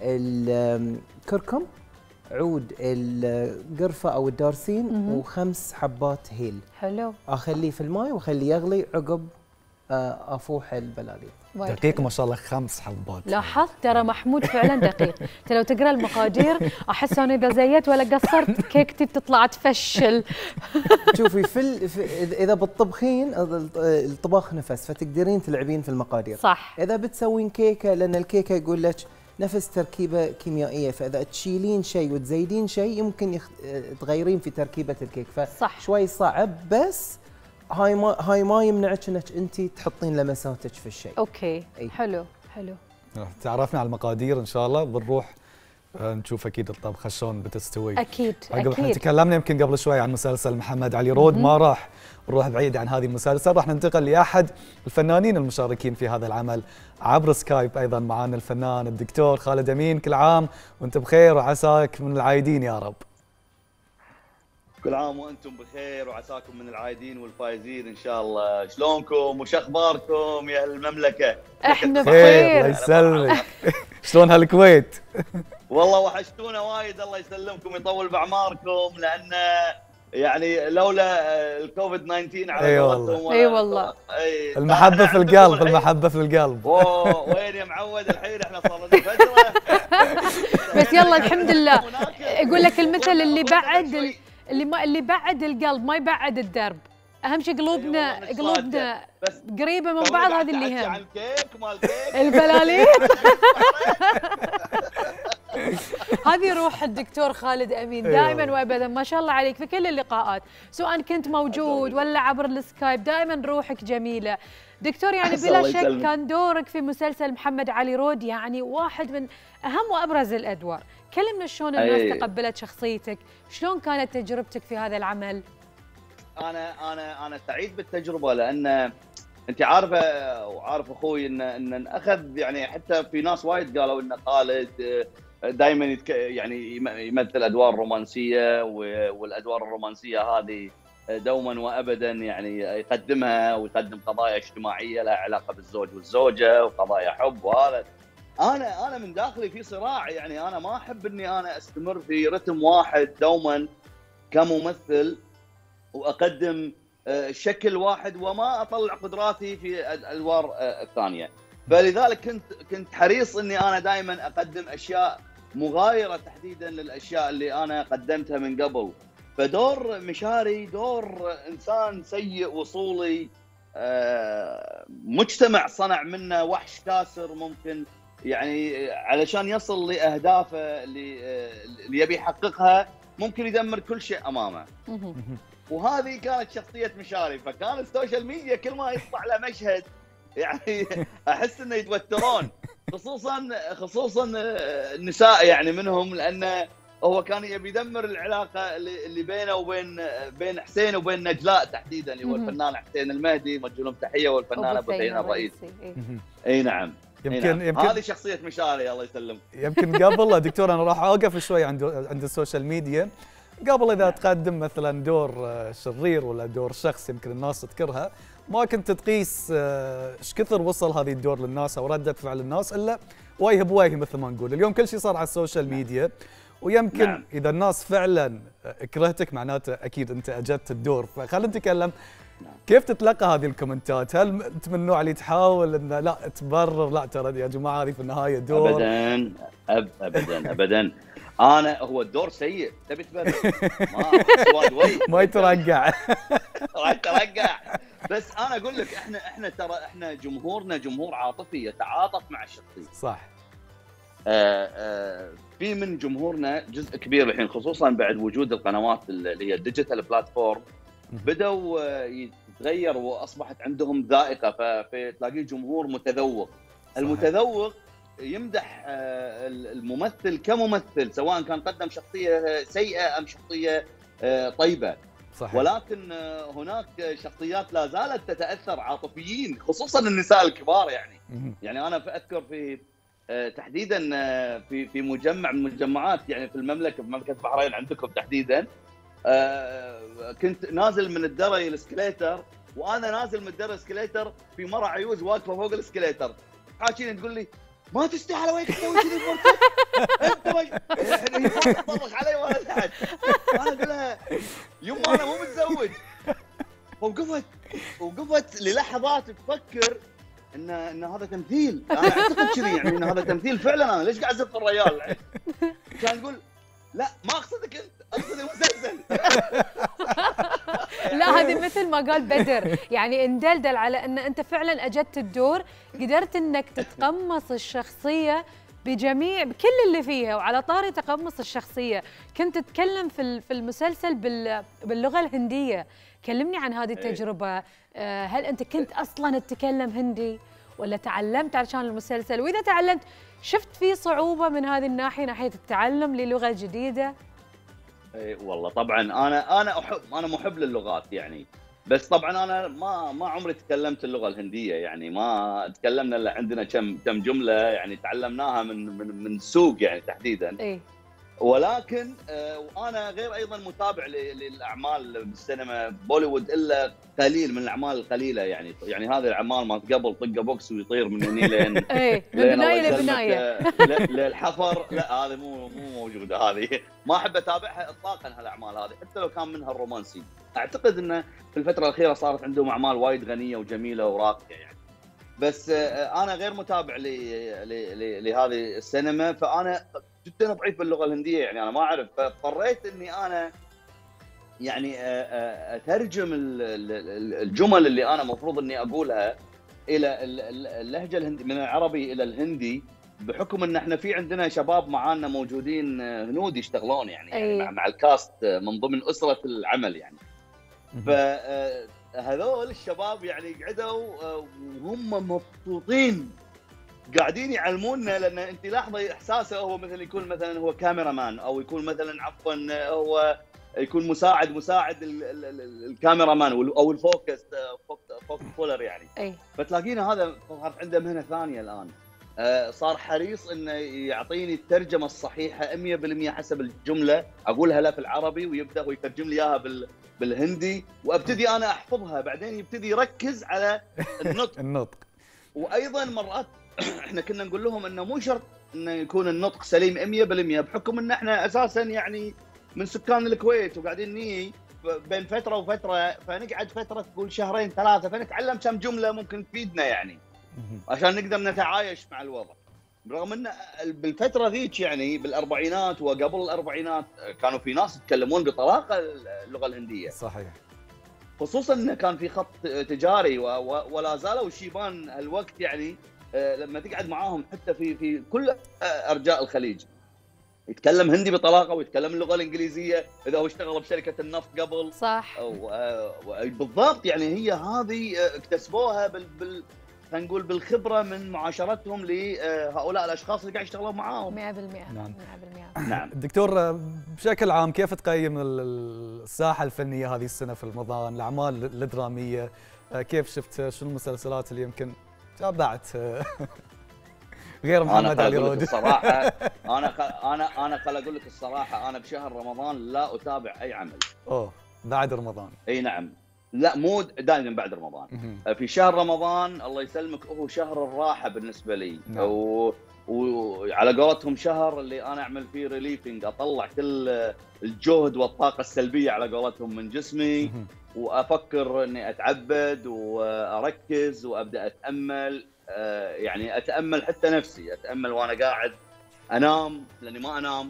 الكركم، عود القرفه او الدارسين، و5 حبات هيل. حلو. اخليه في الماي واخليه يغلي، عقب افوح البلاليط. دقيق ما شاء الله 5 حبات. لاحظت ترى محمود فعلا دقيق. انت لو تقرا المقادير احس انا اذا زيت ولا قصرت كيكتي بتطلع تفشل. شوفي اذا بتطبخين الطباخ نفس، فتقدرين تلعبين في المقادير. صح. اذا بتسوين كيكه، لان الكيكه يقول لك نفس تركيبه كيميائيه، فاذا تشيلين شيء وتزيدين شيء يمكن تغيرين في تركيبه الكيك، فشوي صعب، بس هاي ما يمنعك انك انت تحطين لمساتك في الشيء. اوكي. حلو حلو. تعرفنا على المقادير ان شاء الله، بنروح نشوف اكيد الطبخه شلون بتستوي. اكيد احنا اكيد. تكلمنا يمكن قبل شوي عن مسلسل محمد علي رود، ما راح نروح بعيد عن هذه المسلسل، راح ننتقل لاحد الفنانين المشاركين في هذا العمل عبر سكايب. ايضا معنا الفنان الدكتور خالد امين. كل عام وانت بخير وعساك من العايدين يا رب. كل عام وانتم بخير وعساكم من العايدين والفايزين ان شاء الله. شلونكم وش اخباركم يا المملكه؟ احنا بخير. الله بخير. يسلمك. شلون هالكويت؟ والله وحشتونا وايد، الله يسلمكم ويطول باعماركم، لان يعني لولا الكوفيد 19 على اي قولتهم والله. اي والله. المحبه في القلب، المحبه في القلب. وين يا معود الحين احنا صار لنا فتره. بس يلا الحمد لله. يقول لك المثل اللي بعد القلب ما يبعد الدرب. اهم شيء قلوبنا قريبه من بعض، هذه اللي يهم. عن الكيك مال كيك البلالين. هذه روح الدكتور خالد امين دائما وابدا، ما شاء الله عليك في كل اللقاءات، سواء كنت موجود ولا عبر السكايب، دائما روحك جميله. دكتور يعني بلا شك كان دورك في مسلسل محمد علي رود يعني واحد من اهم وابرز الادوار. كلمنا شلون الناس تقبلت شخصيتك، شلون كانت تجربتك في هذا العمل؟ انا سعيد بالتجربه، لان انت عارفه وعارف اخوي ان اخذ يعني، حتى في ناس وايد قالوا ان خالد دائما يعني يمثل ادوار رومانسيه، والادوار الرومانسيه هذه دوما وابدا يعني يقدمها، ويقدم قضايا اجتماعيه لها علاقه بالزوج والزوجه وقضايا حب. وهذا انا من داخلي في صراع، يعني انا ما احب اني انا استمر في رتم واحد دوما كممثل واقدم شكل واحد وما اطلع قدراتي في الادوار الثانيه. فلذلك كنت حريص اني انا دائما اقدم اشياء مغايره تحديدا للاشياء اللي انا قدمتها من قبل. فدور مشاري دور انسان سيء وصولي، مجتمع صنع منه وحش كاسر، ممكن يعني علشان يصل لاهدافه اللي يبي يحققها ممكن يدمر كل شيء امامه. وهذه كانت شخصيه مشاري. فكان السوشيال ميديا كل ما يطلع له مشهد يعني احس انه يتوترون، خصوصا النساء يعني منهم، لانه هو كان يبي يدمر العلاقه اللي بينه وبين حسين وبين نجلاء تحديدا، اللي هو الفنان حسين المهدي، موجه لهم تحيه، والفنانه بثينه الرئيس. اي نعم. يمكن هذه شخصيه مشاري الله يسلمك. يمكن قبل دكتور انا راح اوقف شوي عند السوشيال ميديا. قبل اذا تقدم مثلا دور شرير ولا دور شخص يمكن الناس تذكرها، ما كنت تقيس ايش كثر وصل هذه الدور للناس او رده فعل الناس، الا وجه بوجه مثل ما نقول. اليوم كل شيء صار على السوشيال ميديا، ويمكن اذا الناس فعلا كرهتك معناته اكيد انت اجدت الدور. فخلينا نتكلم كيف تتلقى هذه الكومنتات؟ هل انت من النوع اللي تحاول ان لا تبرر، لا ترى يا جماعه هذه في النهايه دور؟ ابدا هو الدور سيء، تبي تبرر ما يترقع. ما يترقع. بس انا اقول لك احنا جمهورنا جمهور عاطفي يتعاطف مع الشخصيه. صح. في من جمهورنا جزء كبير الحين، خصوصا بعد وجود القنوات اللي هي الديجيتال بلاتفورم، بدأوا يتغير واصبحت عندهم ذائقه، فتلاقيه جمهور متذوق. صحيح. المتذوق يمدح الممثل كممثل، سواء كان قدم شخصيه سيئه ام شخصيه طيبه. صحيح. ولكن هناك شخصيات لا زالت تتاثر عاطفيين، خصوصا النساء الكبار يعني انا اذكر في تحديدا في مجمع من المجمعات يعني في المملكه، في مملكه البحرين عندكم تحديدا، كنت نازل من الدرج الاسكليتر، وانا نازل من الدرج الاسكليتر في مرة عيوز واقفه فوق الاسكليتر حاكيني تقول لي ما تستحي على وجهك تسوي كذي بمرتك انت ما تطرق علي ولا تحت. انا اقول لها يما انا مو متزوج. وقفت للحظات تفكر ان هذا تمثيل. انا اعتقد كذي يعني ان هذا تمثيل فعلا. انا ليش قاعد ازق الرجال؟ كان تقول لا ما اقصدك انت، اقصد المسلسل. لا هذه مثل ما قال بدر، يعني اندلدل على ان انت فعلا اجدت الدور، قدرت انك تتقمص الشخصيه بكل اللي فيها. وعلى طاري تقمص الشخصيه، كنت تتكلم في المسلسل باللغه الهنديه. كلمني عن هذه التجربه. هل انت كنت اصلا تتكلم هندي ولا تعلمت علشان المسلسل؟ واذا تعلمت شفت في صعوبه من هذه الناحيه، ناحيه التعلم للغه جديده؟ اي والله طبعا انا محب للغات يعني، بس طبعا انا ما عمري تكلمت اللغه الهنديه يعني، ما تكلمنا الا عندنا كم جمله يعني تعلمناها من السوق يعني تحديدا. اي ولكن وانا غير ايضا متابع للاعمال بالسينما بوليوود الا قليل من الاعمال القليله يعني هذه الاعمال ما قبل طقه بوكس ويطير من هني لين اي من بنايه لبنايه للحفر، لا هذه مو موجوده، هذه ما احب اتابعها اطلاقا هالاعمال هذه حتى لو كان منها الرومانسي. اعتقد انه في الفتره الاخيره صارت عندهم اعمال وايد غنيه وجميله وراقيه يعني، بس انا غير متابع لهذه السينما، فانا جدا ضعيف باللغه الهنديه يعني انا ما اعرف، فاضطريت اني انا يعني اترجم الجمل اللي انا المفروض اني اقولها الى اللهجه الهنديه من العربي الى الهندي، بحكم ان احنا في عندنا شباب معانا موجودين هنود يشتغلون يعني مع الكاست من ضمن اسره العمل يعني. فهذول الشباب يعني قعدوا وهم مبسوطين قاعدين يعلموننا، لان انت لاحظي احساسه هو مثلا يكون مثلا هو كاميرا مان، او يكون مثلا عفوا هو يكون مساعد الكاميرا مان او الفوكس بولر يعني. فتلاقينا هذا صارت عنده مهنه ثانيه الان، صار حريص انه يعطيني الترجمه الصحيحه 100% حسب الجمله اقولها له في العربي، ويبدا ويترجم لي اياها بالهندي، وابتدي انا احفظها، بعدين يبتدي يركز على النطق. وايضا مرات احنا كنا نقول لهم انه مو شرط انه يكون النطق سليم 100%، بحكم ان احنا اساسا يعني من سكان الكويت وقاعدين نيجي بين فتره وفتره، فنقعد فتره تقول شهرين ثلاثه فنتعلم كم جمله ممكن تفيدنا يعني عشان نقدر نتعايش مع الوضع. برغم ان بالفتره ذيك يعني بالاربعينات وقبل الاربعينات كانوا في ناس يتكلمون بطلاقه اللغه الهنديه. صحيح. خصوصا انه كان في خط تجاري ولا زالوا شيبان الوقت يعني، لما تقعد معاهم حتى في كل ارجاء الخليج يتكلم هندي بطلاقه ويتكلم اللغه الانجليزيه اذا هو اشتغل بشركه النفط قبل. صح. بالضبط يعني هي هذه اكتسبوها خلينا نقول بالخبره من معاشرتهم لهؤلاء الاشخاص اللي قاعد يشتغلون معاهم. 100%. نعم. 100%. نعم. دكتور بشكل عام كيف تقيم الساحه الفنيه هذه السنه في رمضان، الاعمال الدراميه، كيف شفت شنو المسلسلات اللي يمكن تابعت غير محمد علي رود؟ الصراحه انا خل اقول لك الصراحه، انا بشهر رمضان لا اتابع اي عمل. بعد رمضان؟ اي نعم، لا مو دائما بعد رمضان. في شهر رمضان الله يسلمك هو شهر الراحه بالنسبه لي. نعم. وعلى قولتهم شهر اللي انا اعمل فيه ريليفنج، اطلع كل الجهد والطاقه السلبيه على قولتهم من جسمي، وافكر اني اتعبد واركز وابدا اتامل، يعني اتامل حتى نفسي، اتامل وانا قاعد انام لاني ما انام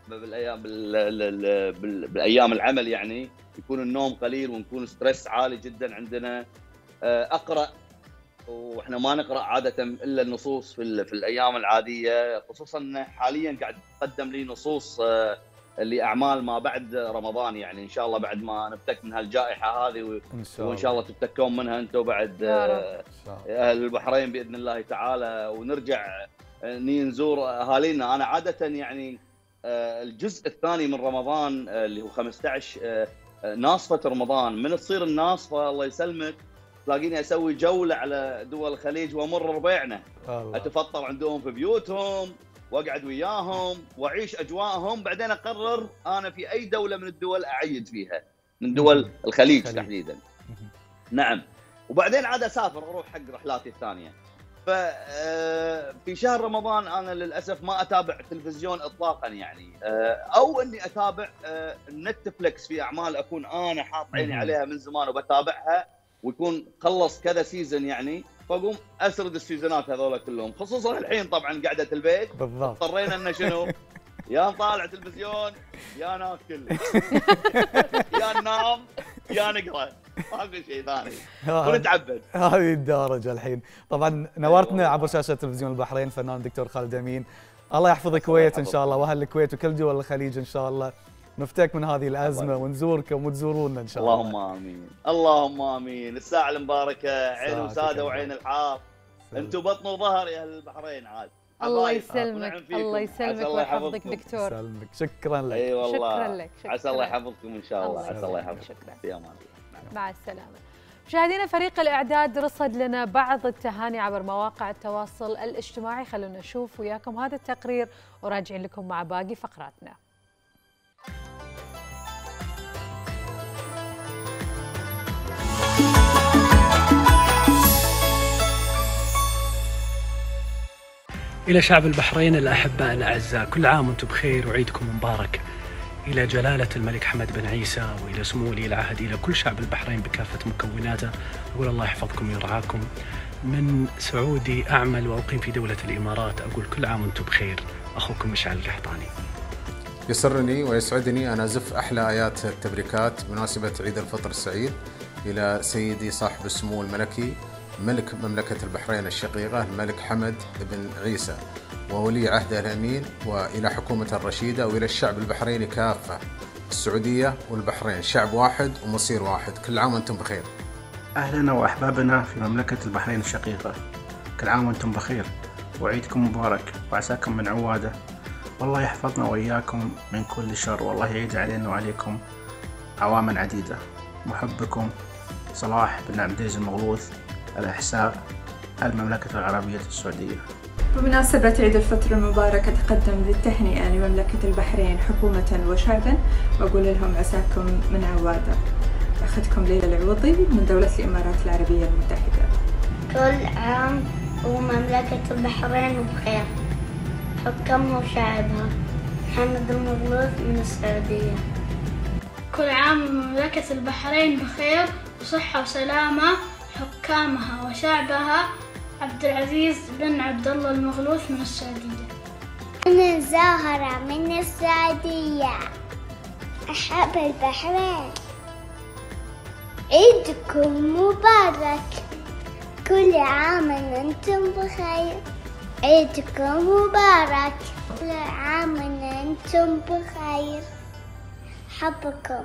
بالايام العمل يعني يكون النوم قليل ونكون ستريس عالي جدا عندنا. اقرا، واحنا ما نقرا عاده الا النصوص في الايام العاديه، خصوصا حاليا قاعد تقدم لي نصوص لاعمال ما بعد رمضان يعني، ان شاء الله بعد ما نفتك من هالجائحه هذه وان شاء الله تفتكون منها انتم بعد اهل البحرين باذن الله تعالى، ونرجع نزور اهالينا. انا عاده يعني الجزء الثاني من رمضان اللي هو 15 ناصفه رمضان، من تصير الناصفه الله يسلمك تلاقيني اسوي جوله على دول الخليج وامر ربيعنا، اتفطر عندهم في بيوتهم واقعد وياهم واعيش اجواءهم، بعدين اقرر انا في اي دوله من الدول اعيد فيها من دول الخليج تحديدا. نعم. وبعدين عاد اسافر اروح حق رحلاتي الثانيه. ففي شهر رمضان انا للاسف ما اتابع تلفزيون اطلاقا يعني، او اني اتابع نتفلكس في اعمال اكون انا حاط عيني عليها من زمان وبتابعها، ويكون خلص كذا سيزون يعني، فاقوم اسرد السيزونات هذول كلهم، خصوصا الحين طبعا قعده البيت. بالضبط. اضطرينا ان شنو؟ يا نطالع تلفزيون يا ناكل يا ننام يا نقرا، ماكو شيء ثاني ونتعبد. هذه الدرجه الحين. طبعا نورتنا عبر شاشه تلفزيون البحرين الفنان الدكتور خالد امين، الله يحفظ الكويت ان شاء الله واهل الكويت وكل دول الخليج ان شاء الله، نفتك من هذه الازمه ونزوركم وتزورونا ان شاء الله. اللهم امين، اللهم امين. الساعه المباركه عين وساده وعين الحار انتم بطن وظهر يا اهل البحرين عاد. الله يسلمك الله يسلمك ويحفظك دكتور. يسلمك شكرا لك. اي والله شكرا لك. عسى الله يحفظكم ان شاء الله. عسى الله يحفظكم. شكرا. في امان الله. مع السلامه. مشاهدينا فريق الاعداد رصد لنا بعض التهاني عبر مواقع التواصل الاجتماعي، خلونا نشوف وياكم هذا التقرير وراجعين لكم مع باقي فقراتنا. إلى شعب البحرين الأحباء الأعزاء، كل عام وأنتم بخير وعيدكم مبارك. إلى جلالة الملك حمد بن عيسى وإلى سمو ولي العهد، إلى كل شعب البحرين بكافة مكوناته، أقول الله يحفظكم ويرعاكم. من سعودي أعمل وأقيم في دولة الإمارات، أقول كل عام وأنتم بخير. أخوكم مشعل القحطاني. يسرني ويسعدني أن أزف أحلى آيات التبريكات بمناسبة عيد الفطر السعيد إلى سيدي صاحب السمو الملكي ملك مملكة البحرين الشقيقة الملك حمد بن عيسى وولي عهده الأمين، وإلى حكومة الرشيدة، وإلى الشعب البحريني كافة. السعودية والبحرين شعب واحد ومصير واحد، كل عام وأنتم بخير. أهلنا وأحبابنا في مملكة البحرين الشقيقة، كل عام وأنتم بخير وعيدكم مبارك وعساكم من عواده، والله يحفظنا وإياكم من كل شر، والله يعيد علينا وعليكم عواما عديدة. محبكم صلاح بن عبد العزيز المغلوث، الأحساء، المملكة العربية السعودية. بمناسبة عيد الفطر المبارك أتقدم بالتهنئة لمملكة البحرين حكومة وشعبا، وأقول لهم عساكم من عواده. أخذكم ليلى العوضي من دولة الإمارات العربية المتحدة. كل عام ومملكة البحرين بخير، حكامها وشعبها. محمد المغلوث من السعودية. كل عام ومملكة البحرين بخير وصحة وسلامة، حكامها وشعبها. عبد العزيز بن عبد الله المغلوث من السعودية. أنا زهرة من السعودية، أحب البحرين. عيدكم مبارك، كل عام أنتم بخير. عيدكم مبارك، كل عام أنتم بخير. حبكم.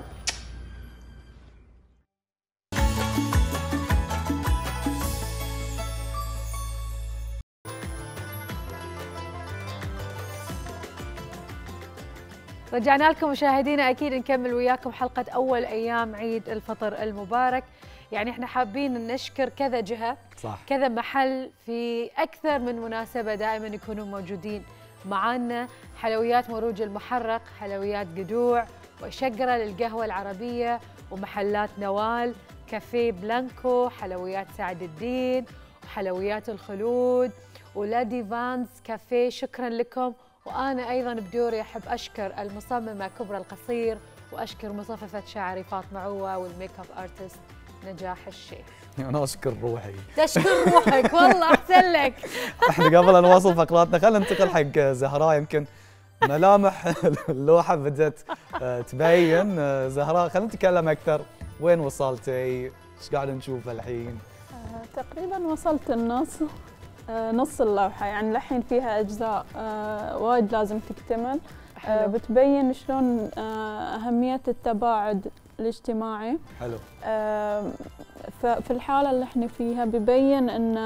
رجعنا لكم مشاهدينا، أكيد نكمل وياكم حلقة أول أيام عيد الفطر المبارك. يعني احنا حابين نشكر كذا جهة، صح، كذا محل في أكثر من مناسبة دائما يكونوا موجودين معانا. حلويات مروج المحرق، حلويات قدوع، وشقرة للقهوة العربية، ومحلات نوال، كافيه بلانكو، حلويات سعد الدين، وحلويات الخلود، ولادي فانز كافيه. شكرا لكم. وأنا أيضاً بدوري أحب أشكر المصممة كبرى القصير، وأشكر مصففة شعري فاطمة عوة، والميك اب ارتست نجاح الشيخ. أنا أشكر روحي. تشكر روحك والله أحسن لك. احنا قبل أن نواصل فقراتنا خلينا ننتقل حق زهراء، يمكن ملامح اللوحة بدأت تبين. زهراء خلينا نتكلم أكثر، وين وصلتي؟ إيش قاعد نشوف الحين؟ تقريباً وصلت النص، نص اللوحة، يعني الحين فيها أجزاء وايد لازم تكتمل. بتبين شلون أهمية التباعد الاجتماعي. حلو. ففي الحالة اللي احنا فيها ببين ان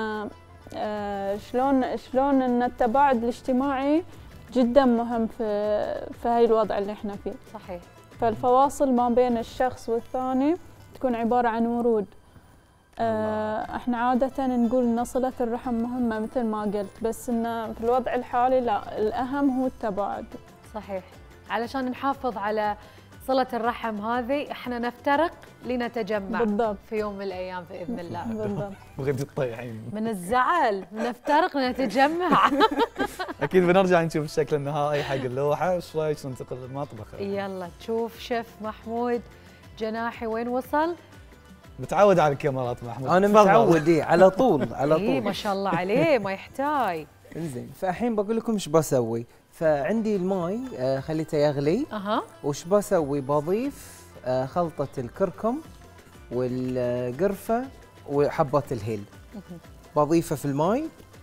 شلون ان التباعد الاجتماعي جدا مهم في هاي الوضع اللي احنا فيه. صحيح. فالفواصل ما بين الشخص والثاني تكون عبارة عن ورود. احنا عادة نقول ان صلة الرحم مهمة مثل ما قلت، بس ان في الوضع الحالي لا، الأهم هو التباعد. صحيح. علشان نحافظ على صلة الرحم هذه احنا نفترق لنتجمع بالضبط في يوم من الأيام بإذن الله. بالضبط. بغيت تطيحين من الزعل نفترق لنتجمع. أكيد بنرجع نشوف الشكل النهائي حق اللوحة. إيش رأيك ننتقل للمطبخ؟ يلا تشوف شيف محمود جناحي وين وصل. متعود على الكاميرات محمود. أنا متعود على طول على طول. إيه ما شاء الله عليه ما يحتاج. إنزين، فالحين بقول لكم إيش بسوي. فعندي الماي خليته يغلي. وش بسوي؟ بضيف خلطة الكركم والقرفة وحبة الهيل. بضيفه في الماي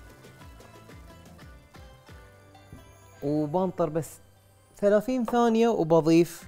وبنطر بس 30 ثانية وبضيف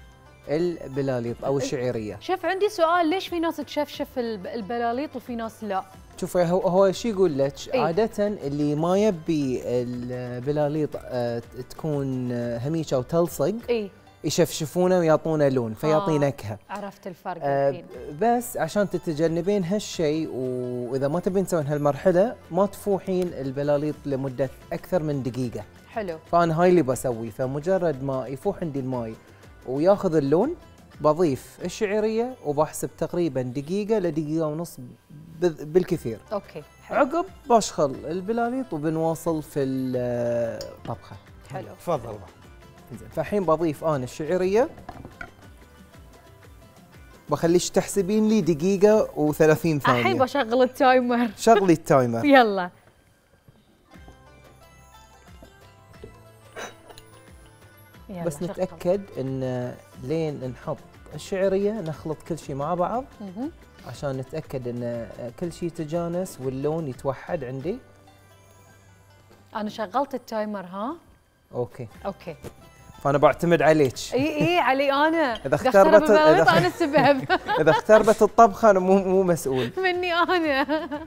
البلاليط أو الشعيرية. شيف عندي سؤال، ليش في ناس تشفشف البلاليط وفي ناس لا؟ شوفي هو شو يقول لك إيه؟ عادة اللي ما يبي البلاليط تكون هميشة أو تلصق إيه؟ يشفشفونه ويعطونه لون فيعطي نكهة. عرفت الفرق الحين. بس عشان تتجنبين هالشيء وإذا ما تبين تسوين هالمرحلة ما تفوحين البلاليط لمدة أكثر من دقيقة. حلو. فأنا هاي اللي بسوي، فمجرد ما يفوح عندي الماي وياخذ اللون بضيف الشعيرية وبحسب تقريبا دقيقة لدقيقة ونص بالكثير. اوكي. حلو. عقب بشخل البلاليط وبنواصل في الطبخة. حلو. تفضل. زين فالحين بضيف انا الشعيرية، بخليش تحسبين لي دقيقة و30 ثانية. الحين بشغل التايمر. شغلي التايمر. يلا. بس نتأكد ان لين نحط الشعيرية نخلط كل شيء مع بعض عشان نتأكد ان كل شيء تجانس واللون يتوحد عندي. انا شغلت التايمر. ها اوكي. فانا بعتمد عليك. اي علي انا. اذا اختربت انا السبب. اذا اختربت الطبخة انا مو مسؤول. مني انا.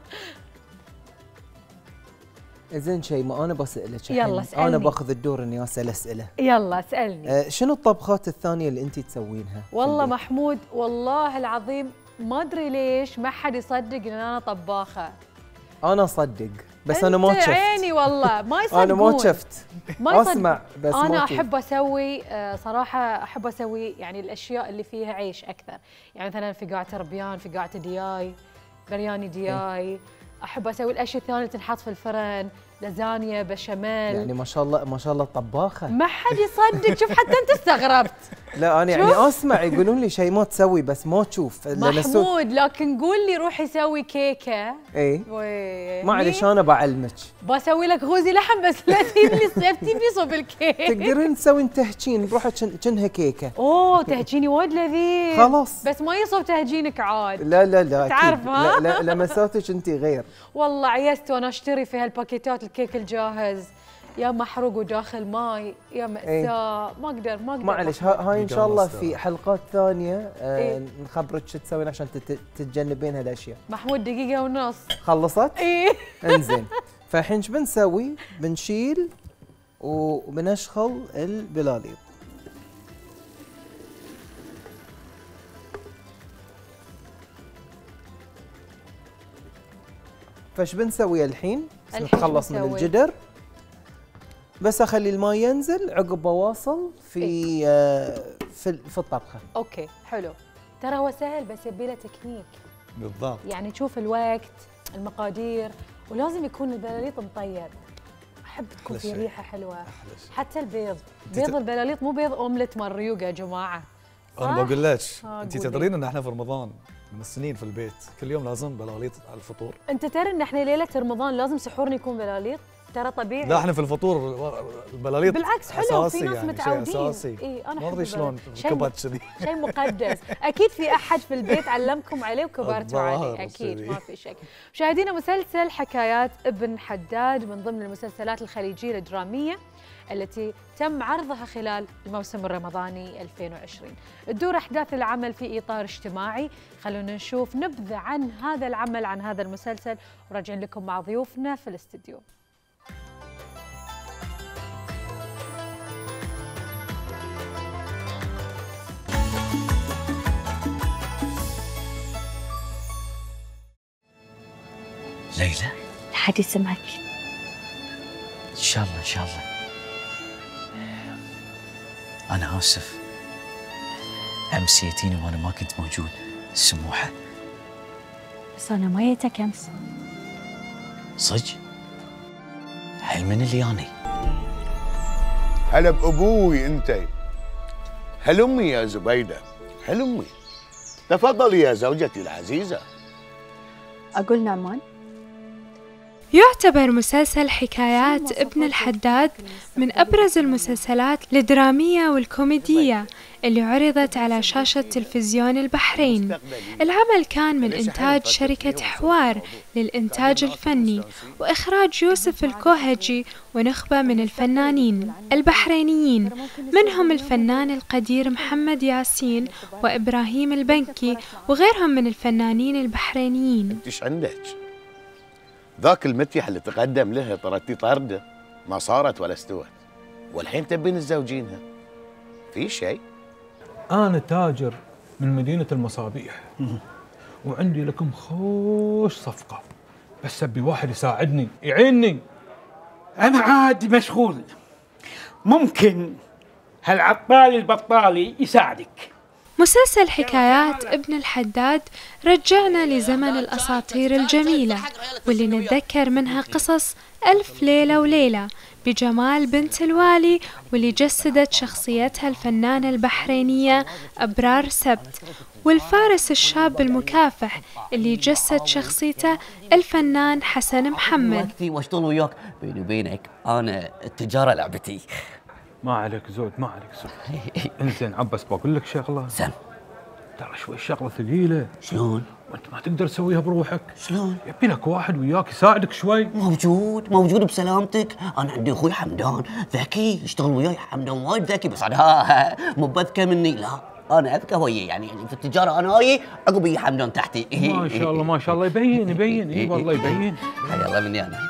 زين شيء ما انا بسألك. يلا اسألني. انا باخذ الدور اني اسال اسئله. يلا اسالني. شنو الطبخات الثانيه اللي انت تسوينها؟ والله محمود والله العظيم ما ادري ليش ما حد يصدق ان انا طباخه. انا اصدق بس انا ما شفت. عيني والله ما يصدقون. انا ما شفت. ما اسمع بس انا ما احب اسوي صراحه احب اسوي يعني الاشياء اللي فيها عيش اكثر. يعني مثلا فقاعه ربيان، فقاعه دياي، برياني دياي. احب اسوي الاشياء الثانيه اللي تنحط في الفرن، لازانيا، بشاميل. يعني ما شاء الله ما شاء الله طباخه. ما حد يصدق. شوف حتى انت استغربت. لا انا يعني اسمع يقولون لي شيء ما تسوي بس ما تشوف. محمود لكن قول لي روحي سوي كيكه. اي معلش انا بعلمك. بسوي لك غوزي لحم بس لا تجيب لي صوب الكيك. تقدرين تسوين تهجين بروحك كأنها كيكه. اوه تهجيني وايد لذيذ. خلاص بس ما يصوب تهجينك عاد. لا تعرف ها؟ لا لمساتك انت غير. والله عيست وانا اشتري في هالباكيتات الكيك الجاهز يا محروق وداخل ماي يا مأساة. ما اقدر معلش هاي ان شاء الله في حلقات ثانيه نخبرك شو تسوين عشان تتجنبين هالاشياء. محمود دقيقة ونص. خلصت؟ ايه. انزين فالحين ايش بنسوي؟ بنشيل وبنشخل البلاليط. فايش بنسوي الحين؟ نتخلص من الجدر. بس اخلي الماء ينزل عقب بواصل في الطبخه. اوكي حلو. ترى هو سهل بس يبي له تكنيك. بالضبط. يعني تشوف الوقت، المقادير، ولازم يكون البلاليط مطيب. احب تكون في ريحه حلوه. حتى البيض، بيض البلاليط مو بيض اومليت مال ريوق يا جماعه. انا بقول لك انت تدرين ان احنا في رمضان من السنين في البيت كل يوم لازم بلاليط على الفطور. انت ترى ان احنا ليله رمضان لازم سحورنا يكون بلاليط؟ ترى طبيعي. لا احنا في الفطور البلاليط بالعكس حلو. في ناس يعني متعودين. اي انا ما ادري شلون كبرت كذي. شيء مقدس. اكيد في احد في البيت علمكم عليه وكبرتوا عليه. اكيد ما في شك. مشاهدينا مسلسل حكايات ابن حداد من ضمن المسلسلات الخليجيه الدراميه التي تم عرضها خلال الموسم الرمضاني 2020. تدور أحداث العمل في إطار اجتماعي. خلونا نشوف نبذة عن هذا العمل، عن هذا المسلسل، وراجعين لكم مع ضيوفنا في الاستديو. ليلى حد يسمعك. إن شاء الله إن شاء الله. أنا آسف، أمس جيتيني وأنا ما كنت موجود. سموحة بس أنا ما جيتك أمس. صدق؟ هل من اللي أني؟ هلا بأبوي أنت. هل أمي يا زبيدة، هل أمي. تفضلي يا زوجتي العزيزة. أقول نعمان. يعتبر مسلسل حكايات ابن الحداد من أبرز المسلسلات الدرامية والكوميدية اللي عرضت على شاشة تلفزيون البحرين. العمل كان من إنتاج شركة حوار للإنتاج الفني وإخراج يوسف الكوهجي ونخبة من الفنانين البحرينيين، منهم الفنان القدير محمد ياسين وإبراهيم البنكي وغيرهم من الفنانين البحرينيين. إيش عندك؟ ذاك المتيح اللي تقدم لها طردتي طرده ما صارت ولا استوت، والحين تبين تزوجينها. في شيء؟ أنا تاجر من مدينة المصابيح وعندي لكم خوش صفقة، بس أبي واحد يساعدني يعيني. أنا عادي مشغول، ممكن هالعطالي البطالي يساعدك. مسلسل حكايات ابن الحداد رجعنا لزمن الأساطير الجميلة واللي نتذكر منها قصص ألف ليلة وليلة بجمال بنت الوالي، واللي جسدت شخصيتها الفنانة البحرينية أبرار سبت، والفارس الشاب المكافح اللي جسد شخصيته الفنان حسن محمد. وقتي واشتغل وياك، بيني وبينك أنا التجارة لعبتي. ما عليك زود، ما عليك زود. انزين عباس بقول لك شغله. سم. ترى شوي الشغله ثقيله. شلون؟ وانت ما تقدر تسويها بروحك. شلون؟ يبي لك واحد وياك يساعدك شوي. موجود بسلامتك. انا عندي اخوي حمدان ذكي يشتغل وياي. حمدان وايد ذكي، بس ها مو بذكى مني، لا انا اذكى وياه. يعني في التجاره انا هاي عقب يجي حمدان تحتي. ما شاء الله ما شاء الله، يبين اي والله يبين. حيا الله مني انا.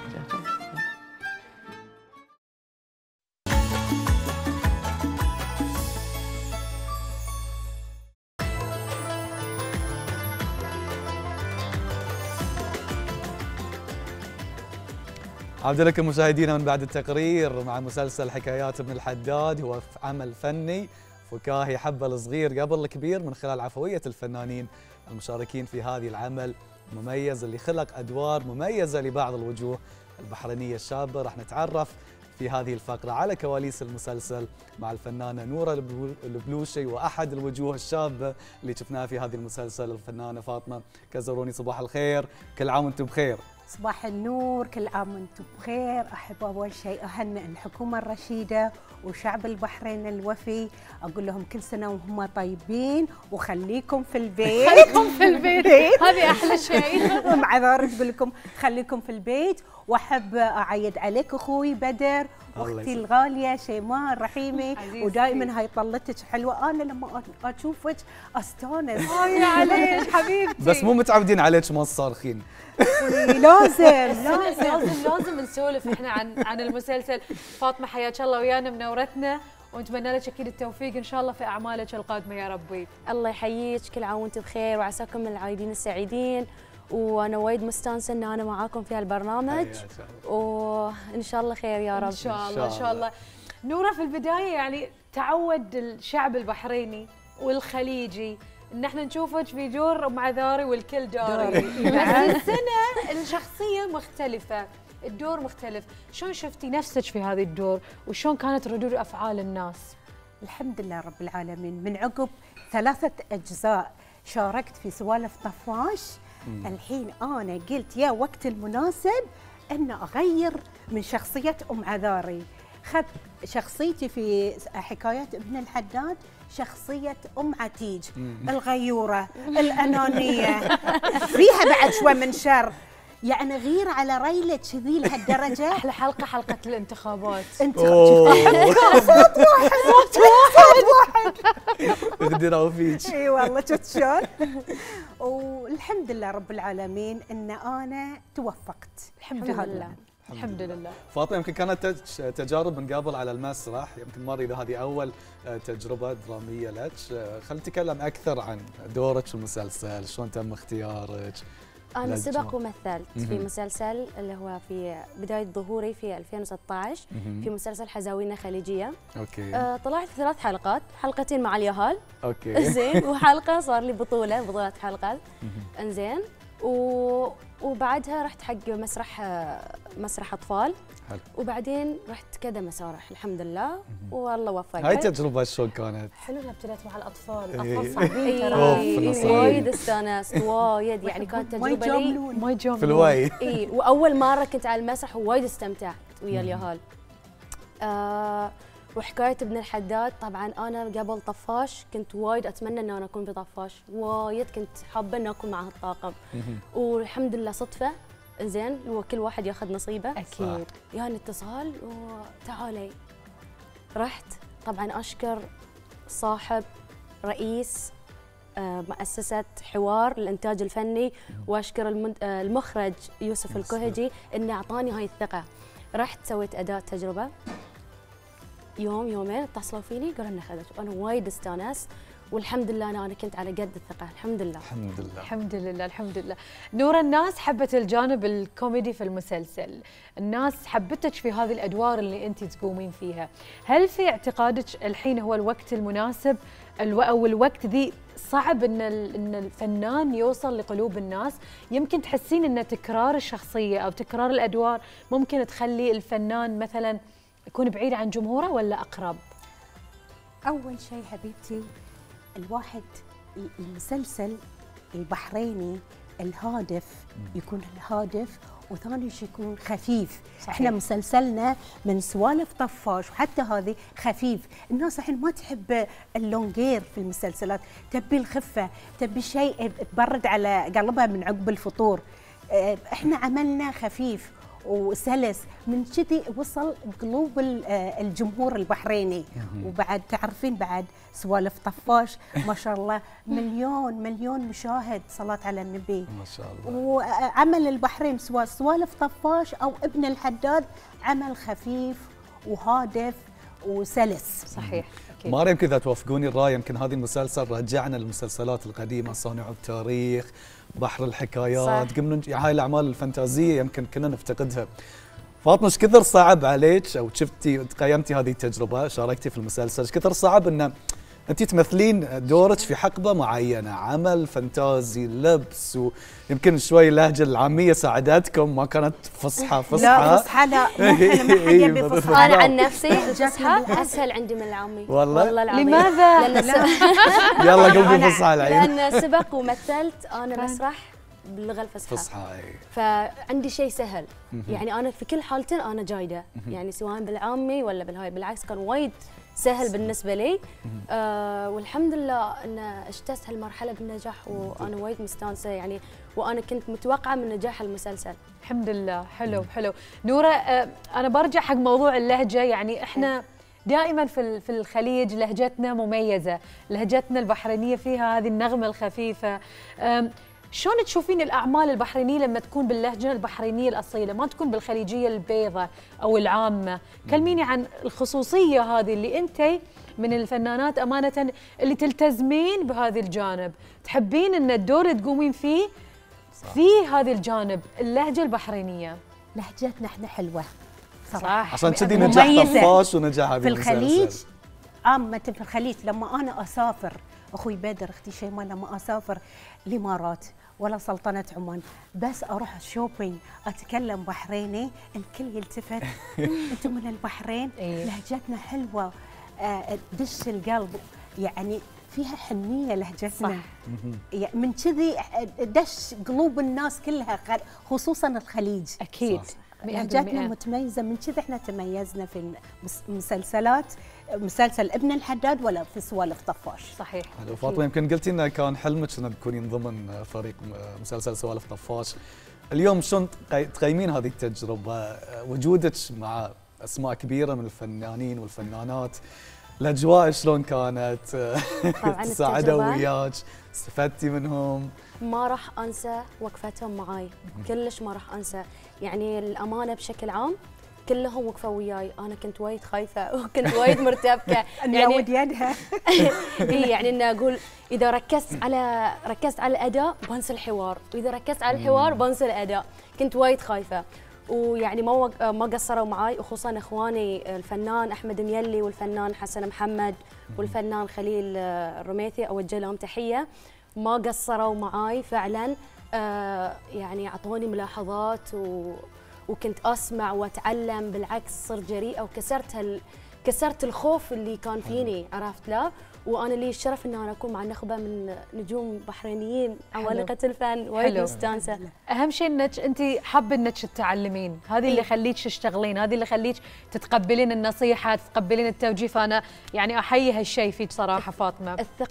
عودة لكم مشاهدينا من بعد التقرير مع مسلسل حكايات ابن الحداد. هو عمل فني فكاهي حب الصغير قبل الكبير من خلال عفوية الفنانين المشاركين في هذه العمل المميز اللي خلق أدوار مميزة لبعض الوجوه البحرينية الشابة. راح نتعرف في هذه الفقرة على كواليس المسلسل مع الفنانة نورة البلوشي وأحد الوجوه الشابة اللي شفناها في هذه المسلسل الفنانة فاطمة كزروني. صباح الخير، كل عام وانتم بخير. صباح النور، كل عام وانتم بخير. احب اول شيء اهنئ الحكومه الرشيده وشعب البحرين الوفي، اقول لهم كل سنه وهم طيبين وخليكم في البيت. خليكم في البيت هذه احلى شيء. مع ذلك تقول لكم خليكم في البيت. واحب اعيد عليك اخوي بدر واختي الغاليه شيماء الرحيمه، ودائما هاي طلتك حلوه. انا لما اشوفك استانس. يا عليك حبيبتي، بس مو متعودين عليك ما تصارخين. لازم نسولف احنا عن المسلسل. فاطمه حياك الله ويانا، منورتنا، ونتمنى لك اكيد التوفيق ان شاء الله في اعمالك القادمه يا ربي. الله يحييك، كل عام وانتم بخير وعساكم من العايدين السعيدين، وانا وايد مستانسه ان انا معاكم في هالبرنامج، وان شاء الله خير يا رب. ان شاء الله ان شاء الله. نوره، في البدايه يعني تعود الشعب البحريني والخليجي ان احنا نشوفك في دور ام عذاري والكل داري، بس السنه الشخصيه مختلفه، الدور مختلف. شلون شفتي نفسك في هذا الدور وشلون كانت ردود افعال الناس؟ الحمد لله رب العالمين، من عقب 3 أجزاء شاركت في سوالف طفاش. الحين انا قلت يا وقت المناسب ان اغير من شخصيه ام عذاري. خذ شخصيتي في حكايات ابن الحداد شخصية أم عتيج الغيورة الأنانية، فيها بعد شوي من شر، يعني غير على ريلة كذي لهالدرجة. أحلى حلقة حلقة الانتخابات. أنت صوت واحد اقدروا فيك. اي والله شفت شلون. والحمد لله رب العالمين ان انا توفقت. الحمد لله. الحمد لله. فاطمه، يمكن كانت تجارب من قبل على المسرح، يمكن مرة اذا هذه اول تجربه دراميه لك. خلينا نتكلم اكثر عن دورك في المسلسل، شلون تم اختيارك؟ انا سبق ومثلت في مسلسل اللي هو في بدايه ظهوري في 2016 في مسلسل حزاوينا خليجيه. اوكي. طلعت 3 حلقات، حلقتين مع اليهال. اوكي. زين، وحلقه صار لي بطوله حلقه. انزين، وبعدها رحت حق مسرح اطفال. حلو. وبعدين رحت كذا مسارح الحمد لله، والله وفقني. هاي التجربه شلون كانت؟ حلو انها ابتدت مع الاطفال، الاطفال صعبين ترى. وايد استانست وايد، يعني كانت تجربه لي ما يجاملون في الواي. اي، واول مره كنت على المسرح ووايد استمتعت ويا اليهال. وحكايه ابن الحداد، طبعا انا قبل طفاش كنت وايد اتمنى ان انا اكون في طفاش، وايد كنت حابه ان اكون مع هالطاقم، والحمد لله صدفه. زين، وكل واحد ياخذ نصيبه. اكيد. يعني اتصال وتعالي. رحت، طبعا اشكر صاحب رئيس مؤسسة حوار للإنتاج الفني، وأشكر المخرج يوسف الكهجي إنه أعطاني هاي الثقة. رحت سويت أداء تجربة، يوم يومين اتصلوا فيني قالوا لنا خذت، وأنا وايد استانست، والحمد لله أنا كنت على قد الثقة. الحمد لله الحمد لله الحمد لله الحمد لله. نورة، الناس حبت الجانب الكوميدي في المسلسل، الناس حبتك في هذه الأدوار اللي أنت تقومين فيها. هل في اعتقادك الحين هو الوقت المناسب أو الوقت ذي صعب إن الفنان يوصل لقلوب الناس؟ يمكن تحسين إن تكرار الشخصية أو تكرار الأدوار ممكن تخلي الفنان مثلا يكون بعيد عن جمهوره ولا أقرب؟ أول شيء حبيبتي، الواحد المسلسل البحريني الهادف يكون الهادف، وثاني شيء يكون خفيف. صحيح. احنا مسلسلنا من سوالف طفاش وحتى هذه خفيف. الناس الحين ما تحب اللونجير في المسلسلات، تبي الخفه، تبي شيء تبرد على قلبها من عقب الفطور. احنا عملنا خفيف وسلس، من كذي وصل قلوب الجمهور البحريني. وبعد تعرفين بعد سوالف طفاش ما شاء الله مليون مشاهد، صلاة على النبي ما شاء الله. وعمل البحرين سواء سوالف طفاش أو ابن الحداد عمل خفيف وهادف وسلس. صحيح. ماريا، يمكن إذا توافقوني الرأي، يمكن هذه المسلسل رجعنا للمسلسلات القديمة، صانع التاريخ، بحر الحكايات، قمنا هاي الأعمال الفانتازية يمكن كنا نفتقدها. فاطمة، ايش كثر صعب عليك او شفتي تقيمتي هذه التجربة، شاركتي في المسلسل، ايش كثر صعب ان انت تمثلين دورك في حقبة معينة، عمل فانتازي، لبس، ويمكن شوي اللهجة العامية ساعدتكم، ما كانت فصحى؟ لا فصحى لا، ما حد يبي فصحى. أنا عن نفسي الفصحى أسهل عندي من العامي. والله العظيم. لماذا؟ يلا قلبي فصحى العين. لأن سبق ومثلت أنا مسرح باللغة الفصحى، فعندي شيء سهل. يعني أنا في كل حالتين أنا جايدة، يعني سواء بالعامي ولا بالهاي، بالعكس كان وايد سهل بالنسبة لي. والحمد لله أن اجتزت هالمرحلة بالنجاح، وأنا وايد مستانسة يعني، وأنا كنت متوقعة من نجاح المسلسل. الحمد لله. حلو حلو. نورة، أنا برجع حق موضوع اللهجة. يعني إحنا دائما في الخليج لهجتنا مميزة، لهجتنا البحرينية فيها هذه النغمة الخفيفة. شلون تشوفين الأعمال البحرينية لما تكون باللهجة البحرينية الأصيلة، ما تكون بالخليجية البيضة أو العامة؟ كلميني عن الخصوصية هذه اللي أنت من الفنانات أمانة اللي تلتزمين بهذا الجانب، تحبين أن الدور اللي تقومين فيه في هذا الجانب، اللهجة البحرينية. لهجتنا احنا حلوة صراحة، عشان كذي نجاح طفاش ونجاح هذه في الخليج. عامة في الخليج لما أنا أسافر، أخوي بدر أختي شيماء، لما أسافر الإمارات ولا سلطنة عمان، بس أروح شوبينج أتكلم بحريني، الكل يلتفت أنتم من البحرين. لهجتنا حلوة، دش القلب، يعني فيها حنية لهجتنا. صح. من كذي دش قلوب الناس كلها، خصوصا الخليج. أكيد. لهجتنا متميزة، من كذا احنا تميزنا في المسلسلات، مسلسل ابن الحداد ولا في سوالف طفاش. صحيح. فاطمة، يمكن قلتي انه كان حلمك انك تكونين ضمن فريق مسلسل سوالف طفاش. اليوم شلون تقيمين هذه التجربة، وجودك مع اسماء كبيرة من الفنانين والفنانات، الاجواء شلون كانت؟ تساعدوا وياك، استفدتي منهم؟ ما راح انسى وقفتهم معاي، كلش ما راح انسى. يعني الامانه بشكل عام كلهم وقفوا وياي، انا كنت وايد خايفه وكنت وايد مرتبكه. يعني يدها. يعني اني اقول اذا ركزت على الاداء بنسى الحوار، واذا ركزت على الحوار بنسى الاداء، كنت وايد خايفه. ويعني ما قصروا معاي، وخصوصا اخواني الفنان احمد ميلي والفنان حسن محمد والفنان خليل الرميثي، اوجه لهم تحيه. ما قصروا معاي فعلا، يعني اعطوني ملاحظات وكنت اسمع واتعلم، بالعكس صرت جريئه وكسرت الخوف اللي كان فيني، عرفت لا؟ وانا لي الشرف ان انا اكون مع نخبه من نجوم بحرينيين عمالقه الفن، وايد مستانسه. اهم شيء انك انت حابه انك تتعلمين، هذه اللي خليك تشتغلين، هذه اللي خليك تتقبلين النصيحه، تتقبلين التوجيه. فانا يعني احيي هالشيء فيك صراحه فاطمه.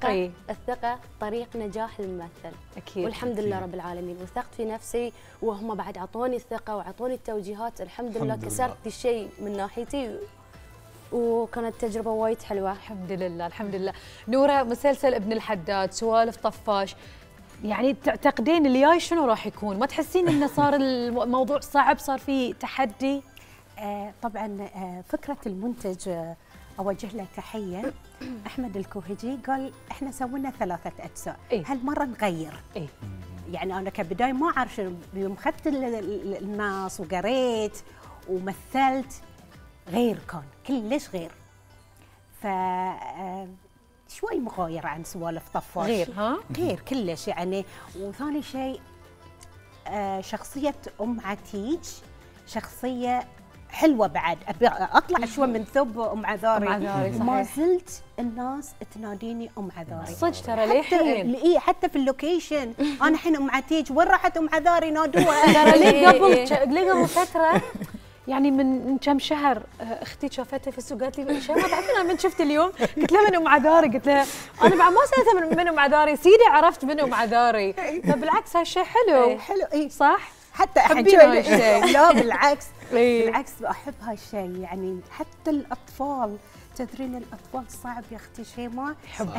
الثقه طريق نجاح الممثل. اكيد. والحمد لله رب العالمين، وثقت في نفسي، وهم بعد اعطوني الثقه واعطوني التوجيهات. الحمد لله كسرت الشيء من ناحيتي وكانت تجربه وايد حلوه. الحمد لله الحمد لله. نوره، مسلسل ابن الحداد، سوالف طفاش، يعني تعتقدين اللي جاي شنو راح يكون؟ ما تحسين انه صار الموضوع صعب، صار في تحدي؟ طبعا فكره المنتج اوجه له تحيه احمد الكوهجي، قال احنا سوينا 3 أجزاء، هالمره نغير. يعني انا كبدايه ما اعرف شنو، يوم اخذت الناس وقريت ومثلت غير، كان كلش غير. ف شوي مغاير عن سوالف طفاش، غير ها؟ غير كلش يعني. وثاني شيء شخصيه ام عتيج شخصيه حلوه بعد، ابي اطلع شوي من ثوب ام عذاري. ما زلت الناس تناديني ام عذاري صدق ترى للحين. حتى في اللوكيشن انا الحين ام عتيج، وين راحت ام عذاري نادوها. ترى لي قبل فتره يعني من كم شهر اختي شافتها في السوق قالت لي شيماء تعرفين انا من شفت اليوم؟ قلت لها من ام عذاري، قلت لها انا بعد ما سالتها من ام عذاري، سيدي عرفت من ام عذاري. فبالعكس هالشيء حلو. حلو اي صح؟ حتى حبين هالشيء. لا بالعكس بالعكس احب هالشيء. يعني حتى الاطفال، تدرين الاطفال صعب يا اختي شيماء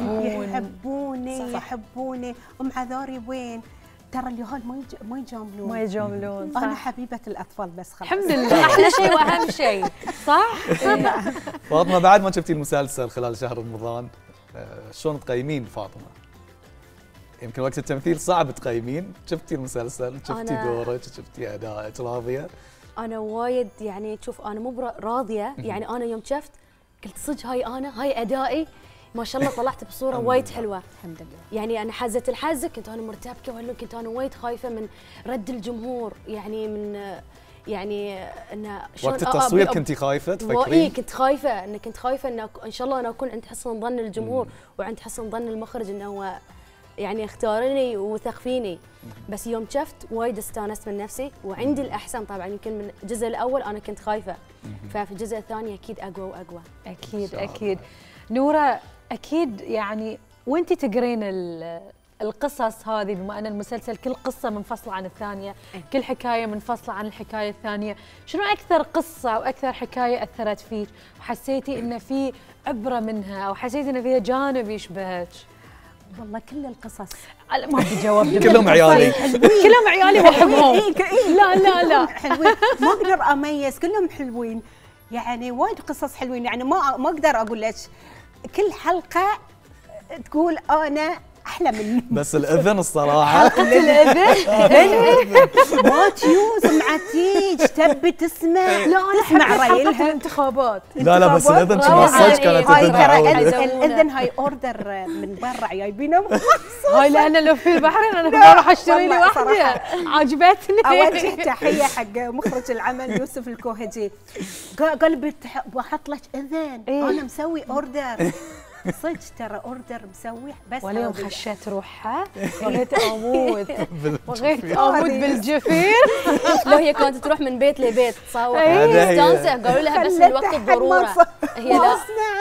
يحبوني. ام عذاري وين؟ ترى اليهال ما يجاملون صح. انا حبيبه الاطفال بس خلاص. الحمد لله. احلى شيء واهم شيء. صح. فاطمه، بعد ما شفتي المسلسل خلال شهر رمضان، شلون تقيمين فاطمه؟ يمكن وقت التمثيل صعب تقيمين، شفتي المسلسل، شفتي دورك، شفتي ادائك، راضيه؟ انا وايد يعني شوف انا مو راضيه، يعني انا يوم شفت قلت صدق هاي ادائي ما شاء الله، طلعت بصوره وايد حلوه الحمد لله. يعني انا حزت الحزه، كنت انا مرتبكه ولا كنت انا وايد خايفه من رد الجمهور، يعني من انه وقت التصوير كنتي خايفه تفكرين؟ اي كنت خايفه، ان شاء الله انا اكون عند حسن ظن الجمهور وعند حسن ظن المخرج انه هو يعني اختارني ووثق فيني. بس يوم شفت وايد استانست من نفسي، وعندي الاحسن طبعا. يمكن من الجزء الاول انا كنت خايفه، ففي الجزء الثاني اكيد اقوى واقوى. اكيد. نوره، اكيد يعني وانت تقرين القصص هذه، بما ان المسلسل كل قصه منفصله عن الثانيه، كل حكايه منفصله عن الحكايه الثانيه، شنو اكثر قصه او اكثر حكايه اثرت فيك وحسيتي ان في عبره منها، او حسيتي ان فيها جانب يشبهك؟ والله كل القصص ما في جواب. كلهم عيالي. كلهم عيالي واحبهم. لا حلوين، ما اقدر اميز، كلهم حلوين. يعني وايد قصص حلوين، يعني ما اقدر اقول لك كل حلقه تقول انا احلى من بس الاذن الصراحه حلقه الاذن ما تيوز معتيج تبي تسمع. لا تسمع رايلها الانتخابات. لا بس الاذن صدق كانت الاذن هاي اوردر من برا جايبينه. هاي لان لو في البحرين انا بروح اشتري لي واحده عجبتني. اوجه تحيه حق مخرج العمل يوسف الكوهجي، قال بحط لك اذن انا مسوي اوردر صدق، ترى اوردر مسوي بس. واليوم خشيت روحها بغيت اموت بالجفير. لو هي كانت تروح من بيت لبيت تصور مستانسه، قالوا لها بس الوقت الضروره هي لا.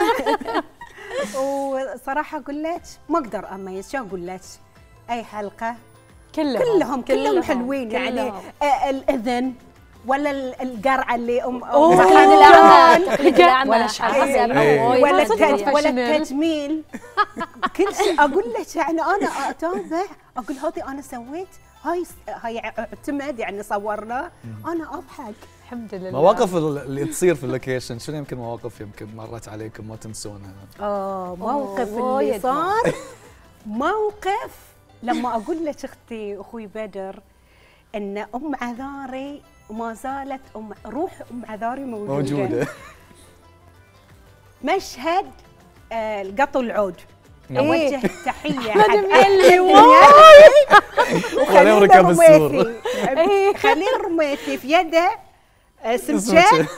وصراحه اقول لك ما اقدر اميز، شو اقول لك اي حلقه كلهم حلوين. يعني الاذن ولا القرعه اللي ولا التجميل كل شيء. اقول لك يعني انا اتابع اقول هذه انا سويت، هاي اعتمد يعني صورنا، انا اضحك. الحمد لله. مواقف اللي تصير في اللوكيشن، شنو يمكن مواقف يمكن مرت عليكم ما تنسونها؟ موقف اللي صار موقف لما اقول لك اختي اخوي بدر ان ام عذاري وما زالت روح ام عذاري موجوده. مشهد القط والعود، اوجه تحيه حق يلي وخليل رميثي في يده سمسه.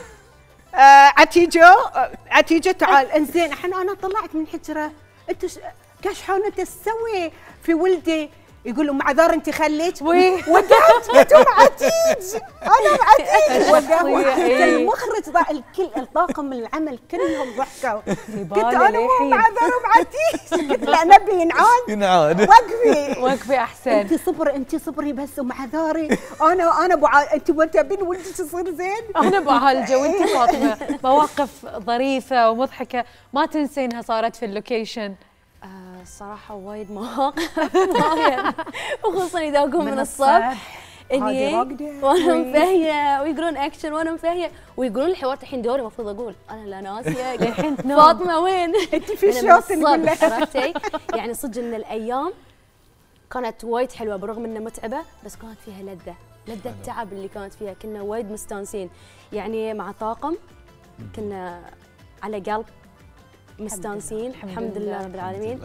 عتيجه تعال انزين. انا طلعت من حجره، انت ايش حاولت تسوي في ولدي؟ يقول ام عذار انت خليت ودعت قلت ام عتيج، انا ام عتيج. المخرج الكل الطاقم العمل كلهم ضحكوا. قلت بالي انا مو للحين. بعد ربعتي. قلت لا نبي ينعاد. ينعاد. وقفي وقفي احسن. انت صبري بس ومعذاري. انا انت ما تبين ولدك يصير زين. انا بهالجو وانت فاطمه مواقف ظريفه ومضحكه ما تنسينها صارت في اللوكيشن؟ الصراحه وايد مواقف وايد، وخصوصا اذا اقوم من الصبح اني وانا مفهيه ويقولون اكشن وانا مفهيه ويقولون الحوار الحين دوري المفروض اقول انا لا ناسيه الحين فاطمه وين؟ انت في الشوط نقول لها عرفتي؟ يعني صدق ان الايام كانت وايد حلوه بالرغم انها متعبه بس كانت فيها لذه التعب اللي كانت فيها. كنا وايد مستانسين يعني مع طاقم، كنا على قلب مستانسين الحمد لله رب العالمين.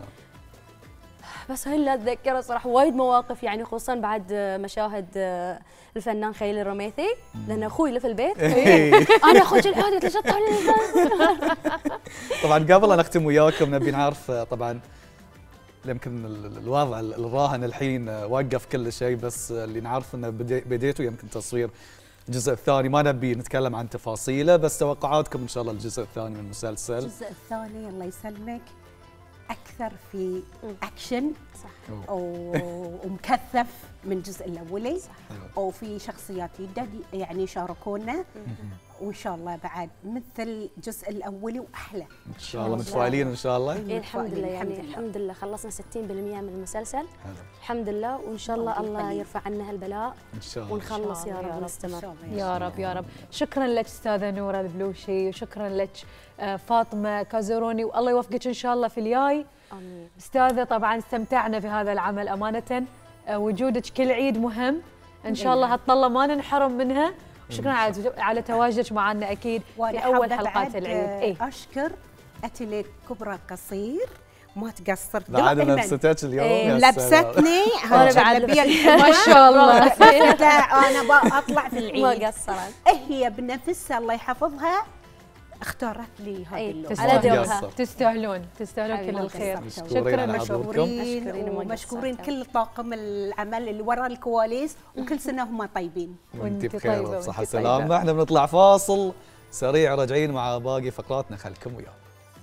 بس هاي اللي اتذكرها صراحه وايد مواقف يعني خصوصا بعد مشاهد الفنان خليل الرميثي لان اخوي اللي في البيت انا اخوك الحادي تشطح لي. طبعا قبل ان اختم وياكم نبي نعرف طبعا يمكن الوضع الراهن الحين وقف كل شيء، بس اللي نعرف انه بديتوا يمكن تصوير الجزء الثاني، ما نبي نتكلم عن تفاصيله بس توقعاتكم ان شاء الله الجزء الثاني من المسلسل. الجزء الثاني الله يسلمك اكثر في اكشن صح ومكثف من الجزء الاولي وفي شخصيات يعني شاركونا وان شاء الله بعد مثل الجزء الاولي واحلى ان شاء الله. متفائلين ان شاء الله. الحمد لله يعني الحمد لله خلصنا 60% من المسلسل الحمد لله، وان شاء الله الله يرفع عنا هالبلاء ان شاء الله ونخلص يا رب ونستمر يا رب يا رب. شكرا لك استاذه نوره البلوشي وشكرا لك فاطمه كازروني والله يوفقك ان شاء الله في الجاي. امين. استاذه طبعا استمتعنا في هذا العمل امانه، وجودك كل عيد مهم ان شاء الله هالطله ما ننحرم منها. شكرا على تواجدك معنا اكيد في اول حلقات العيد. اشكر اتيليه كبرى قصير ما تقصر بعد لبستك اليوم لبستني انا بعد ما شاء الله انا بطلع في العيد ما قصرت هي بنفسها الله يحفظها اختارت لي هذا اللون على دورها. تستاهلون كل الخير. شكرا مشكورين كل طاقم العمل اللي وراء الكواليس وكل سنه هم طيبين وانت بخير وبصحه وسلامه. احنا بنطلع فاصل سريع راجعين مع باقي فقراتنا، خلكم ويانا.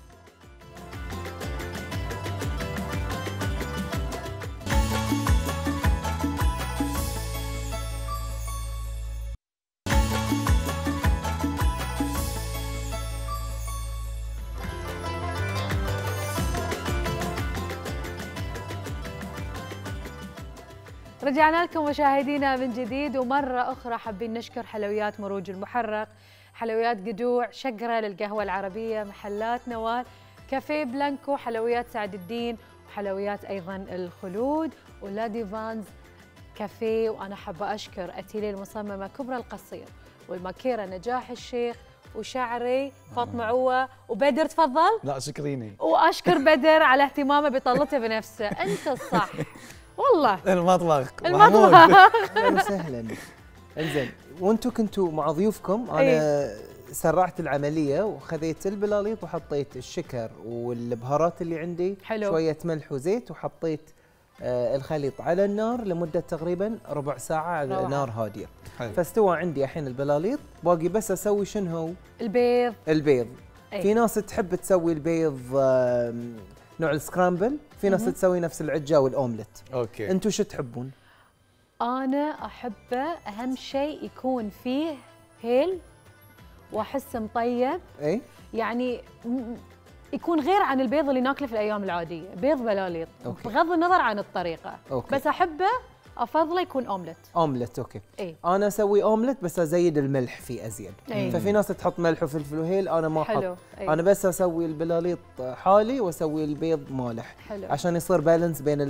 رجعنا لكم مشاهدينا من جديد، ومرة أخرى حابين نشكر حلويات مروج المحرق، حلويات قدوع، شقرة للقهوة العربية، محلات نوال، كافيه بلانكو، حلويات سعد الدين، وحلويات أيضا الخلود، ولادي فانز كافيه. وأنا حابة أشكر أتيلي المصممة كبرى القصير، والماكيرة نجاح الشيخ، وشعري فاطمة عوة، وبدر تفضل. لا شكريني. وأشكر بدر على اهتمامه بطلته بنفسه. أنت الصح والله. المطبخ اهلا وسهلا. انزين وانتم كنتوا مع ضيوفكم انا سرعت العمليه وخذيت البلاليط وحطيت الشكر والبهارات اللي عندي حلو. شويه ملح وزيت وحطيت الخليط على النار لمده تقريبا ربع ساعه على نار هاديه. فاستوى عندي الحين البلاليط، باقي بس اسوي شنو هو؟ البيض. في ناس تحب تسوي البيض نوع السكرامبل، في ناس تسوي نفس العجة والأومليت. اوكي. انتم شو تحبون؟ أنا أحبه أهم شيء يكون فيه هيل وأحسه مطيب. اي يعني يكون غير عن البيض اللي ناكله في الأيام العادية، بيض بلاليط بغض النظر عن الطريقة. بس أحبه أفضله يكون أومليت. اوكي. أنا أسوي أومليت بس أزيد الملح فيه أزيد. ففي ناس تحط ملح وفلفل وهيل، أنا ما أحط. أنا بس أسوي البلاليط حالي وأسوي البيض مالح. عشان يصير بالانس بين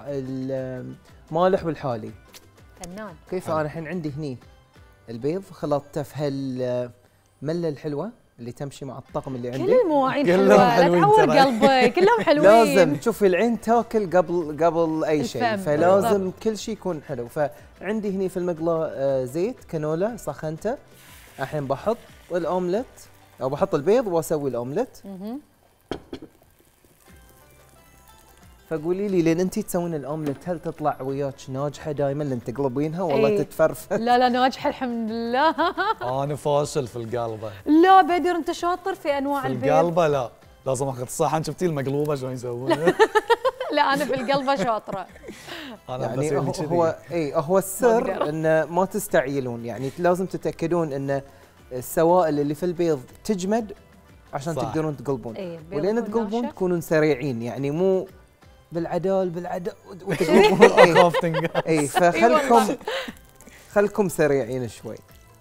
المالح والحالي. فنان. كيف أنا الحين عندي هني البيض خلطته في هالملة الحلوة اللي تمشي مع الطقم اللي عندي. كل المواعين حلوة، لا تعور قلبي، كلهم حلوين. لازم تشوفي العين تاكل قبل اي شيء، فلازم كل شيء يكون حلو. فعندي هني في المقلاة زيت كانولا سخنته، الحين بحط الاومليت او بحط البيض واسوي الاومليت. فقولي لي لين انت تسوين الاومليت هل تطلع وياك ناجحه دائما لين تقلبينها والله إيه. تتفرفت؟ لا ناجحه الحمد لله. انا فاشل في القلبه. لا بدر انت شاطر في انواع في البيض. القلبه لا، لازم اخذ صحن. شفتي المقلوبه شلون يسوونها؟ لا انا في القلبه شاطره. انا يعني هو السر انه ما تستعجلون، يعني لازم تتاكدون ان السوائل اللي في البيض تجمد عشان صح. تقدرون تقلبون. إيه، ولين تقلبون تكونون سريعين، يعني مو بالعدال وتقلبون. اخاف وتقلبون. اي خلكم سريعين شوي.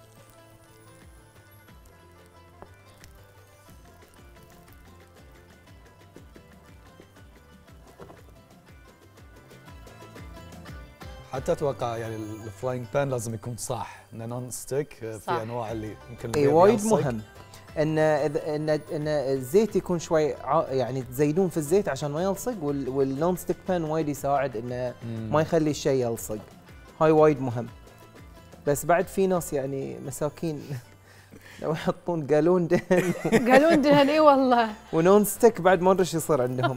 حتى اتوقع يعني الفراينج بان لازم يكون صح، انه نون ستيك. في انواع اللي يمكن اي وايد مهم ان الزيت يكون شوي يعني تزيدون في الزيت عشان ما يلصق، والنون ستيك بان وايد يساعد انه ما يخلي الشيء يلصق. هاي وايد مهم. بس بعد في ناس يعني مساكين لو يحطون قالون دهن قالون دهن اي والله، ونون ستيك بعد ما ادري ايش يصير عندهم.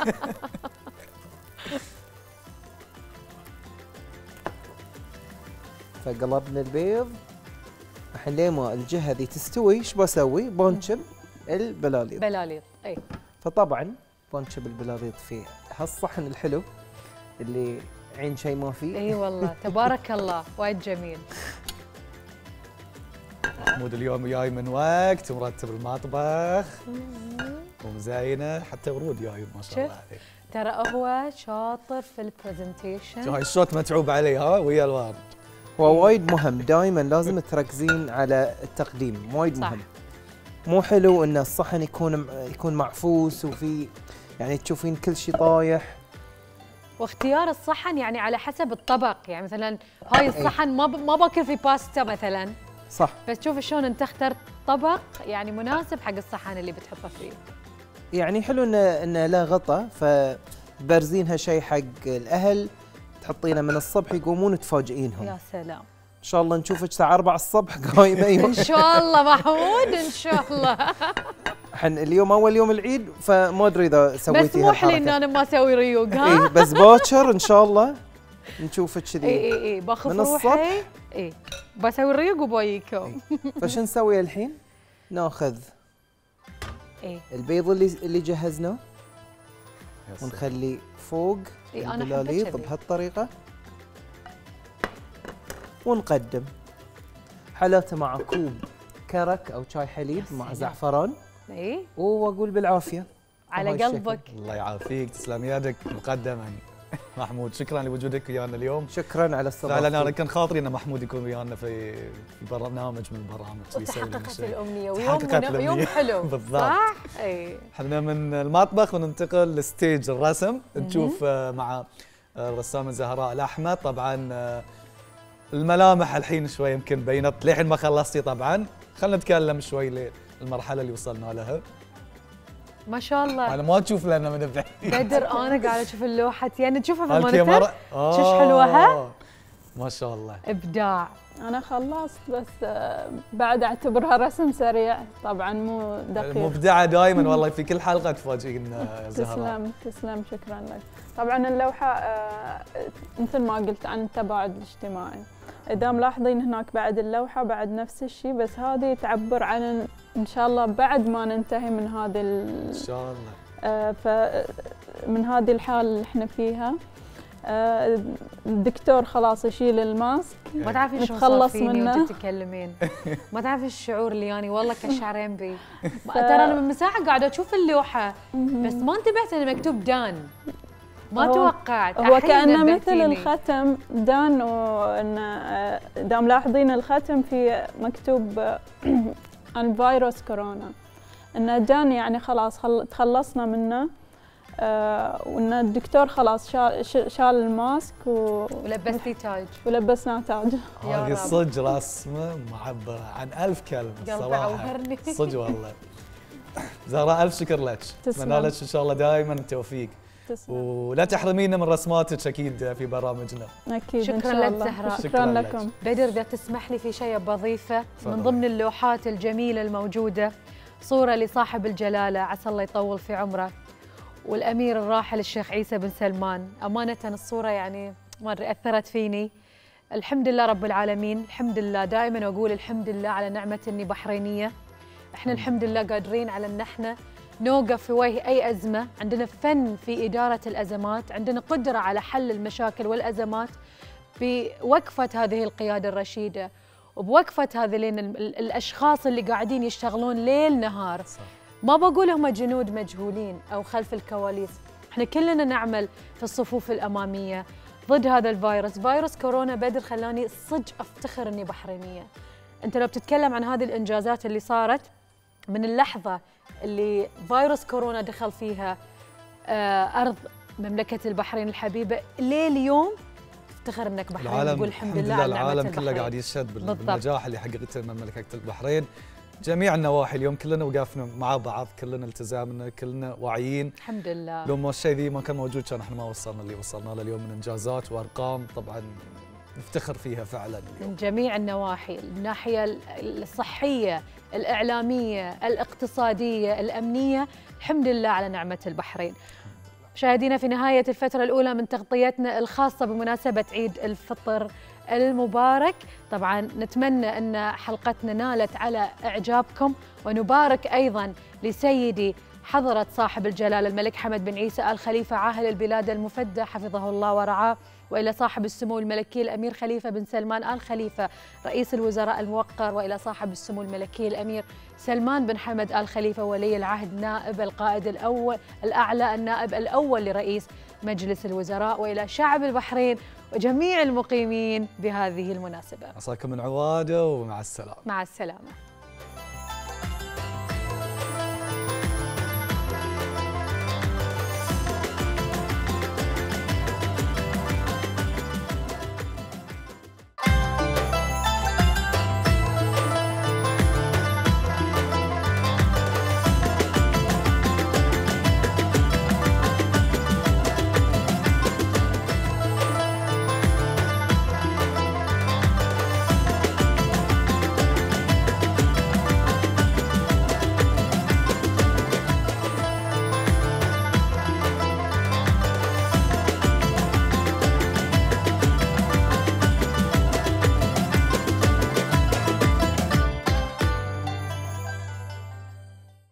فقلبنا البيض الحين لما الجهه ذي تستوي ايش بسوي؟ بنشب البلاليط. اي. فطبعا بنشب البلاليط في هالصحن الحلو اللي عين شيء ما فيه. اي والله تبارك الله وايد جميل. محمود اليوم جاي من وقت ومرتب المطبخ ومزينه، حتى ورود جاي ما شاء الله عليه. ترى هو شاطر في البرزنتيشن. هاي الشوت متعوب عليه ها ويا الوارد. هو وايد مهم، دائما لازم تركزين على التقديم، وايد مهم. مو حلو ان الصحن يكون معفوس وفي يعني تشوفين كل شيء طايح. واختيار الصحن يعني على حسب الطبق، يعني مثلا هاي الصحن ما باكل في باستا مثلا. صح. بس شوف شلون انت اخترت طبق يعني مناسب حق الصحن اللي بتحطه فيه. يعني حلو انه لا غطا، فبرزينها شيء حق الاهل، تحطينه من الصبح يقومون تفاجئينهم. يا سلام. ان شاء الله نشوفك الساعه 4 الصبح قايمه. ان شاء الله محمود ان شاء الله. الحين اليوم اول يوم العيد فما ادري اذا سويتي بس مو حلي ان انا ما اسوي ريوق ها. اي بس باكر ان شاء الله نشوفك كذي. اي باخذ روحي. اي بسوي الريوق وبايكم. فش نسوي الحين؟ ناخذ البيض اللي جهزناه ونخلي فوق البلاليط بهالطريقه ونقدم حلاته مع كوب كرك او شاي حليب مع زعفران. اي واقول بالعافيه على قلبك. الله يعافيك، تسلم يدك مقدما. محمود شكرا لوجودك ويانا اليوم. شكرا على الصباح. فعلا انا كان خاطري ان محمود يكون ويانا في برنامج من البرامج. وتحققت الامنيه ويوم حلو. بالضبط. صح؟ اي. احنا من المطبخ وننتقل لستيج الرسم، نشوف مع الرسامه زهراء الاحمد. طبعا الملامح الحين شوي يمكن بينت للحين ما خلصتي. طبعا خلينا نتكلم شوي للمرحله اللي وصلنا لها. ما شاء الله. انا ما تشوف لنا من بعيد. بدر انا قاعده اشوف اللوحه، يعني تشوفها في المونيتور. شوش حلوها. ما شاء الله. ابداع. انا خلصت بس بعد اعتبرها رسم سريع طبعا مو دقيق. مبدعه دائما والله، في كل حلقه تفاجئنا زهراء. تسلم شكرا لك. طبعا اللوحه مثل ما قلت عن التباعد الاجتماعي. اذا ملاحظين هناك بعد اللوحه بعد نفس الشيء، بس هذه تعبر عن ان شاء الله بعد ما ننتهي من هذه ان شاء الله من هذه الحاله اللي احنا فيها. الدكتور خلاص يشيل الماسك، ما تعرفين شو صار فيني وانت تتكلمين. ما تعرفين الشعور اللي يعني والله كالشعرين بي. ترى انا من ساعه قاعده اشوف اللوحه بس ما انتبهت انه مكتوب دان. ما توقعت. هو كأنه مثل الختم دان، وان اذا ملاحظين الختم في مكتوب عن فيروس كورونا، ان دان يعني خلاص تخلصنا منه. وان الدكتور خلاص شال الماسك ولبستي تاج. ولبسناه تاج. هذه صدق رسمه معبره عن 1000 كلمه صراحه. صدق والله. زهراء الف شكر لك. اتمنى لك ان شاء الله دائما التوفيق. ولا تحرمينا من رسماتك اكيد في برامجنا. اكيد. شكرا لك زهراء. شكرا لكم. بدر اذا تسمح لي في شيء بضيفه من ضمن اللوحات الجميله الموجوده، صوره لصاحب الجلاله عسى الله يطول في عمره، والأمير الراحل الشيخ عيسى بن سلمان. أمانة الصورة يعني ما أدري أثرت فيني. الحمد لله رب العالمين، الحمد لله. دائما أقول الحمد لله على نعمة إني بحرينية. إحنا الحمد لله قادرين على إن إحنا نوقف في وجه أي أزمة، عندنا فن في إدارة الأزمات، عندنا قدرة على حل المشاكل والأزمات بوقفة هذه القيادة الرشيدة وبوقفة هذين الأشخاص اللي قاعدين يشتغلون ليل نهار. ما بقول هم جنود مجهولين أو خلف الكواليس، احنا كلنا نعمل في الصفوف الأمامية ضد هذا الفيروس. فيروس كورونا بدر خلاني صدق أفتخر أني بحرينية. أنت لو بتتكلم عن هذه الإنجازات اللي صارت من اللحظة اللي فيروس كورونا دخل فيها أرض مملكة البحرين الحبيبة لليوم، افتخر انك بحرين تقول الحمد لله على العالم كله قاعد يشهد بالنجاح اللي حققته مملكة البحرين. جميع النواحي اليوم كلنا وقفنا مع بعض، كلنا التزامنا، كلنا واعيين الحمد لله. لو ما الشيء ذي ما كان موجود كان احنا ما وصلنا اللي وصلنا له اليوم من انجازات وارقام طبعا نفتخر فيها فعلا اليوم. من جميع النواحي، الناحية الصحية، الإعلامية، الاقتصادية، الأمنية، الحمد لله على نعمة البحرين. مشاهدينا في نهاية الفترة الأولى من تغطيتنا الخاصة بمناسبة عيد الفطر المبارك، طبعا نتمنى أن حلقتنا نالت على إعجابكم، ونبارك أيضا لسيدي حضرة صاحب الجلالة الملك حمد بن عيسى آل خليفة عاهل البلاد المفدى حفظه الله ورعاه، وإلى صاحب السمو الملكي الأمير خليفة بن سلمان آل خليفة رئيس الوزراء الموقر، وإلى صاحب السمو الملكي الأمير سلمان بن حمد آل خليفة ولي العهد نائب القائد الأعلى النائب الأول لرئيس مجلس الوزراء، وإلى شعب البحرين وجميع المقيمين بهذه المناسبة. عساكم من عواده ومع السلامة. مع السلامة.